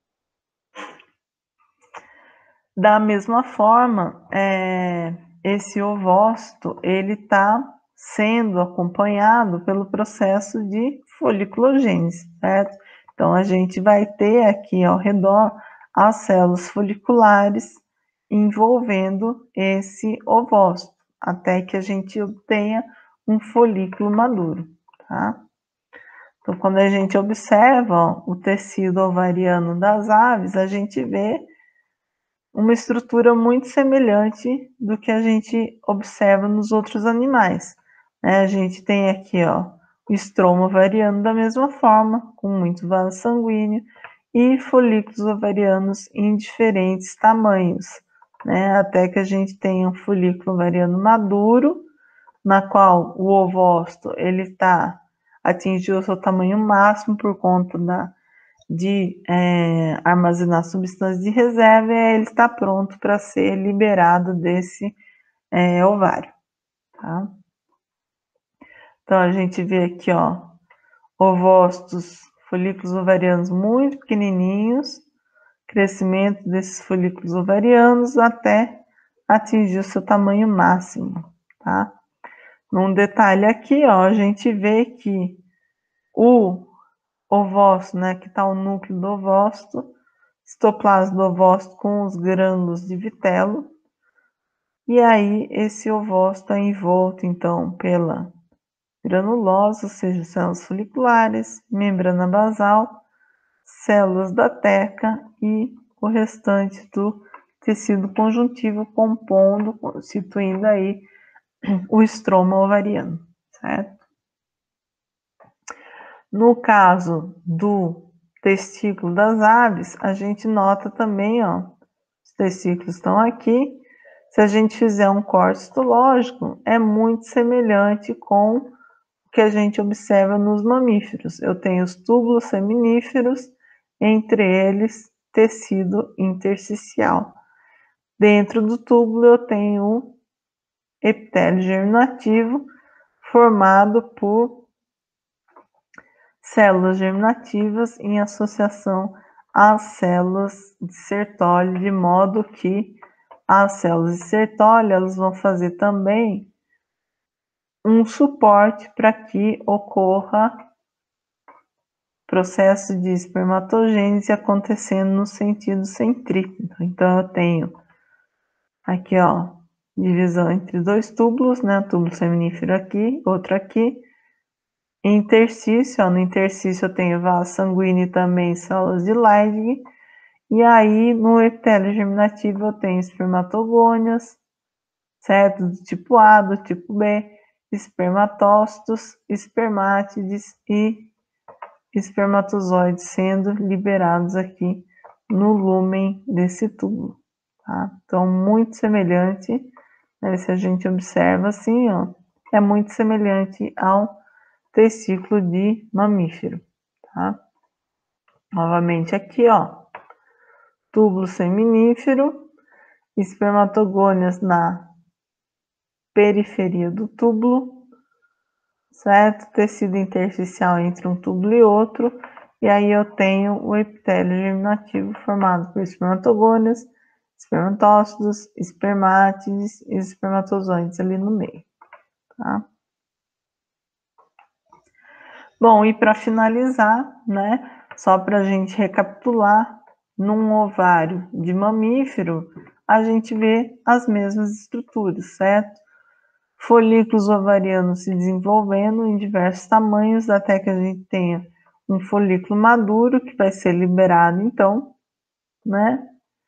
Da mesma forma, é, esse ovócito ele está sendo acompanhado pelo processo de foliculogênese, certo? Então, a gente vai ter aqui ao redor as células foliculares envolvendo esse ovócito, até que a gente obtenha um folículo maduro, tá? Então, quando a gente observa ó, o tecido ovariano das aves, a gente vê uma estrutura muito semelhante do que a gente observa nos outros animais, né? A gente tem aqui, ó, o estroma ovariano da mesma forma, com muito vaso sanguíneo, e folículos ovarianos em diferentes tamanhos, né? Até que a gente tenha um folículo ovariano maduro, na qual o ovócito ele está atingiu o seu tamanho máximo por conta da, de é, armazenar substâncias de reserva, e ele está pronto para ser liberado desse é, ovário, tá? Então, a gente vê aqui, ó, ovócitos, folículos ovarianos muito pequenininhos, crescimento desses folículos ovarianos até atingir o seu tamanho máximo, tá? Num detalhe aqui, ó, a gente vê que o ovócito, né, que está o núcleo do ovócito, citoplasma do ovócito com os grânulos de vitelo, e aí esse ovócito é envolto, então, pela granulose, ou seja, células foliculares, membrana basal, células da teca e o restante do tecido conjuntivo compondo, constituindo aí o estroma ovariano, certo? No caso do testículo das aves, a gente nota também, ó, os testículos estão aqui. Se a gente fizer um corte histológico, é muito semelhante com o que a gente observa nos mamíferos. Eu tenho os túbulos seminíferos, entre eles tecido intersticial. Dentro do túbulo eu tenho o epitélio germinativo formado por células germinativas em associação às células de Sertoli, de modo que as células de Sertoli elas vão fazer também um suporte para que ocorra processo de espermatogênese acontecendo no sentido centrípeto. Então eu tenho aqui, ó, divisão entre dois túbulos, né? Túbulo seminífero aqui, outro aqui. Interstício, ó, no interstício eu tenho vaso sanguíneo e também células de Leydig. E aí, no epitélio germinativo, eu tenho espermatogônias, certo? Do tipo A, do tipo B, espermatócitos, espermátides e espermatozoides sendo liberados aqui no lúmen desse túbulo, tá? Então, muito semelhante, né, se a gente observa assim, ó, é muito semelhante ao testículo de mamífero, tá? Novamente aqui, ó, túbulo seminífero, espermatogônias na periferia do túbulo, certo? Tecido intersticial entre um túbulo e outro, e aí eu tenho o epitélio germinativo formado por espermatogônias, espermatócitos, espermátides e espermatozoides ali no meio, tá? Bom, e para finalizar, né, só para a gente recapitular, num ovário de mamífero, a gente vê as mesmas estruturas, certo? Folículos ovarianos se desenvolvendo em diversos tamanhos, até que a gente tenha um folículo maduro, que vai ser liberado, então, né?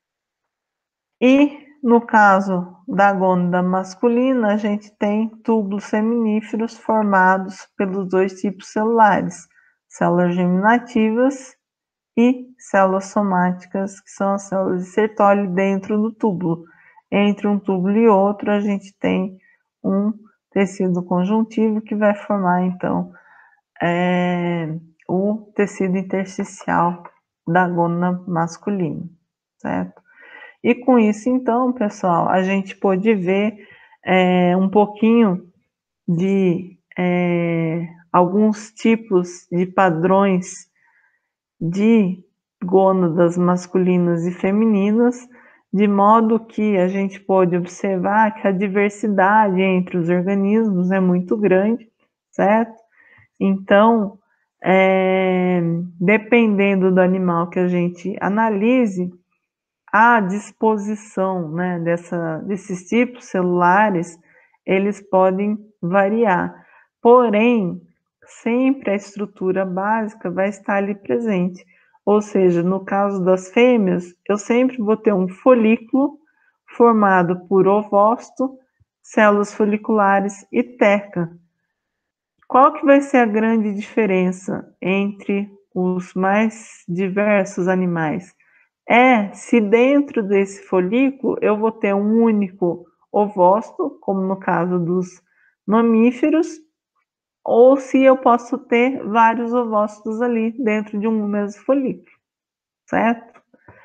E, no caso da gônada masculina, a gente tem túbulos seminíferos formados pelos dois tipos celulares, células germinativas e células somáticas, que são as células de Sertoli dentro do túbulo. Entre um túbulo e outro, a gente tem um tecido conjuntivo que vai formar, então, é, o tecido intersticial da gônada masculina, certo? E com isso, então, pessoal, a gente pôde ver é, um pouquinho de é, alguns tipos de padrões de gônadas masculinas e femininas, de modo que a gente pode observar que a diversidade entre os organismos é muito grande, certo? Então, é, dependendo do animal que a gente analise, a disposição, né, dessa, desses tipos celulares, eles podem variar. Porém, sempre a estrutura básica vai estar ali presente. Ou seja, no caso das fêmeas, eu sempre vou ter um folículo formado por ovócito, células foliculares e teca. Qual que vai ser a grande diferença entre os mais diversos animais? É se dentro desse folículo eu vou ter um único ovócito, como no caso dos mamíferos, ou se eu posso ter vários ovócitos ali dentro de um mesmo folículo, certo?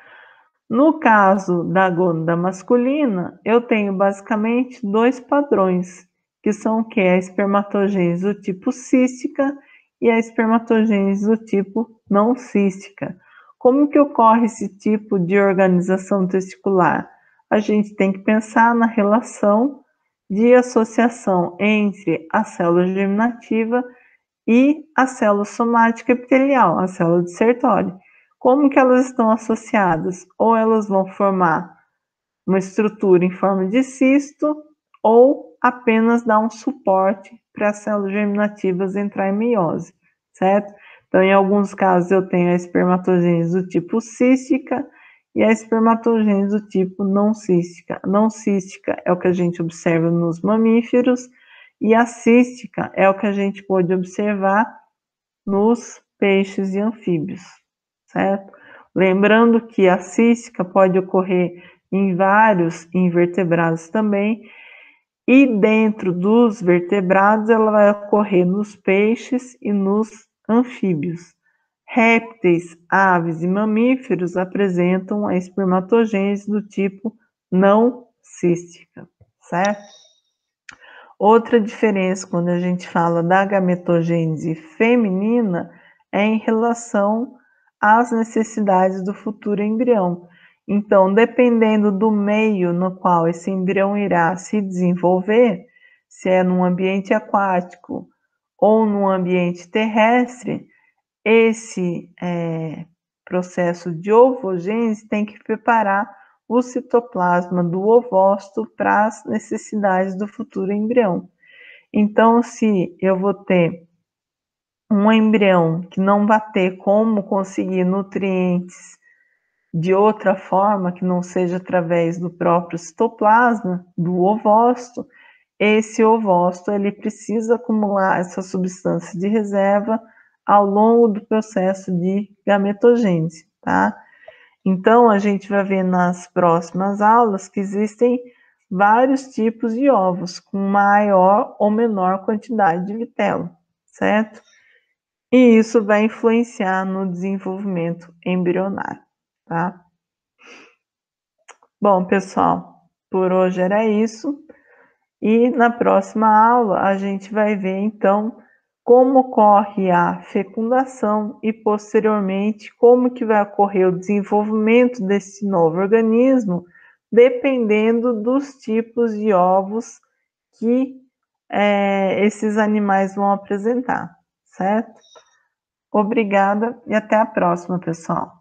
No caso da gônada masculina, eu tenho basicamente dois padrões, que são o que? A espermatogênese do tipo cística e a espermatogênese do tipo não cística. Como que ocorre esse tipo de organização testicular? A gente tem que pensar na relação de associação entre a célula germinativa e a célula somática epitelial, a célula de Sertoli. Como que elas estão associadas? Ou elas vão formar uma estrutura em forma de cisto, ou apenas dar um suporte para as células germinativas entrar em meiose, certo? Então, em alguns casos, eu tenho a espermatogênese do tipo cística e a espermatogênese do tipo não cística. Não cística é o que a gente observa nos mamíferos, e a cística é o que a gente pode observar nos peixes e anfíbios, certo? Lembrando que a cística pode ocorrer em vários invertebrados também, e dentro dos vertebrados ela vai ocorrer nos peixes e nos anfíbios. Répteis, aves e mamíferos apresentam a espermatogênese do tipo não cística, certo? Outra diferença quando a gente fala da gametogênese feminina é em relação às necessidades do futuro embrião. Então, dependendo do meio no qual esse embrião irá se desenvolver, se é num ambiente aquático ou num ambiente terrestre, esse é, processo de ovogênese tem que preparar o citoplasma do ovócito para as necessidades do futuro embrião. Então, se eu vou ter um embrião que não vai ter como conseguir nutrientes de outra forma, que não seja através do próprio citoplasma, do ovócito, esse ovócito ele precisa acumular essa substância de reserva ao longo do processo de gametogênese, tá? Então, a gente vai ver nas próximas aulas que existem vários tipos de ovos, com maior ou menor quantidade de vitelo, certo? E isso vai influenciar no desenvolvimento embrionário, tá? Bom, pessoal, por hoje era isso. E na próxima aula a gente vai ver então como ocorre a fecundação e posteriormente como que vai ocorrer o desenvolvimento desse novo organismo, dependendo dos tipos de ovos que é, esses animais vão apresentar, certo? Obrigada e até a próxima, pessoal.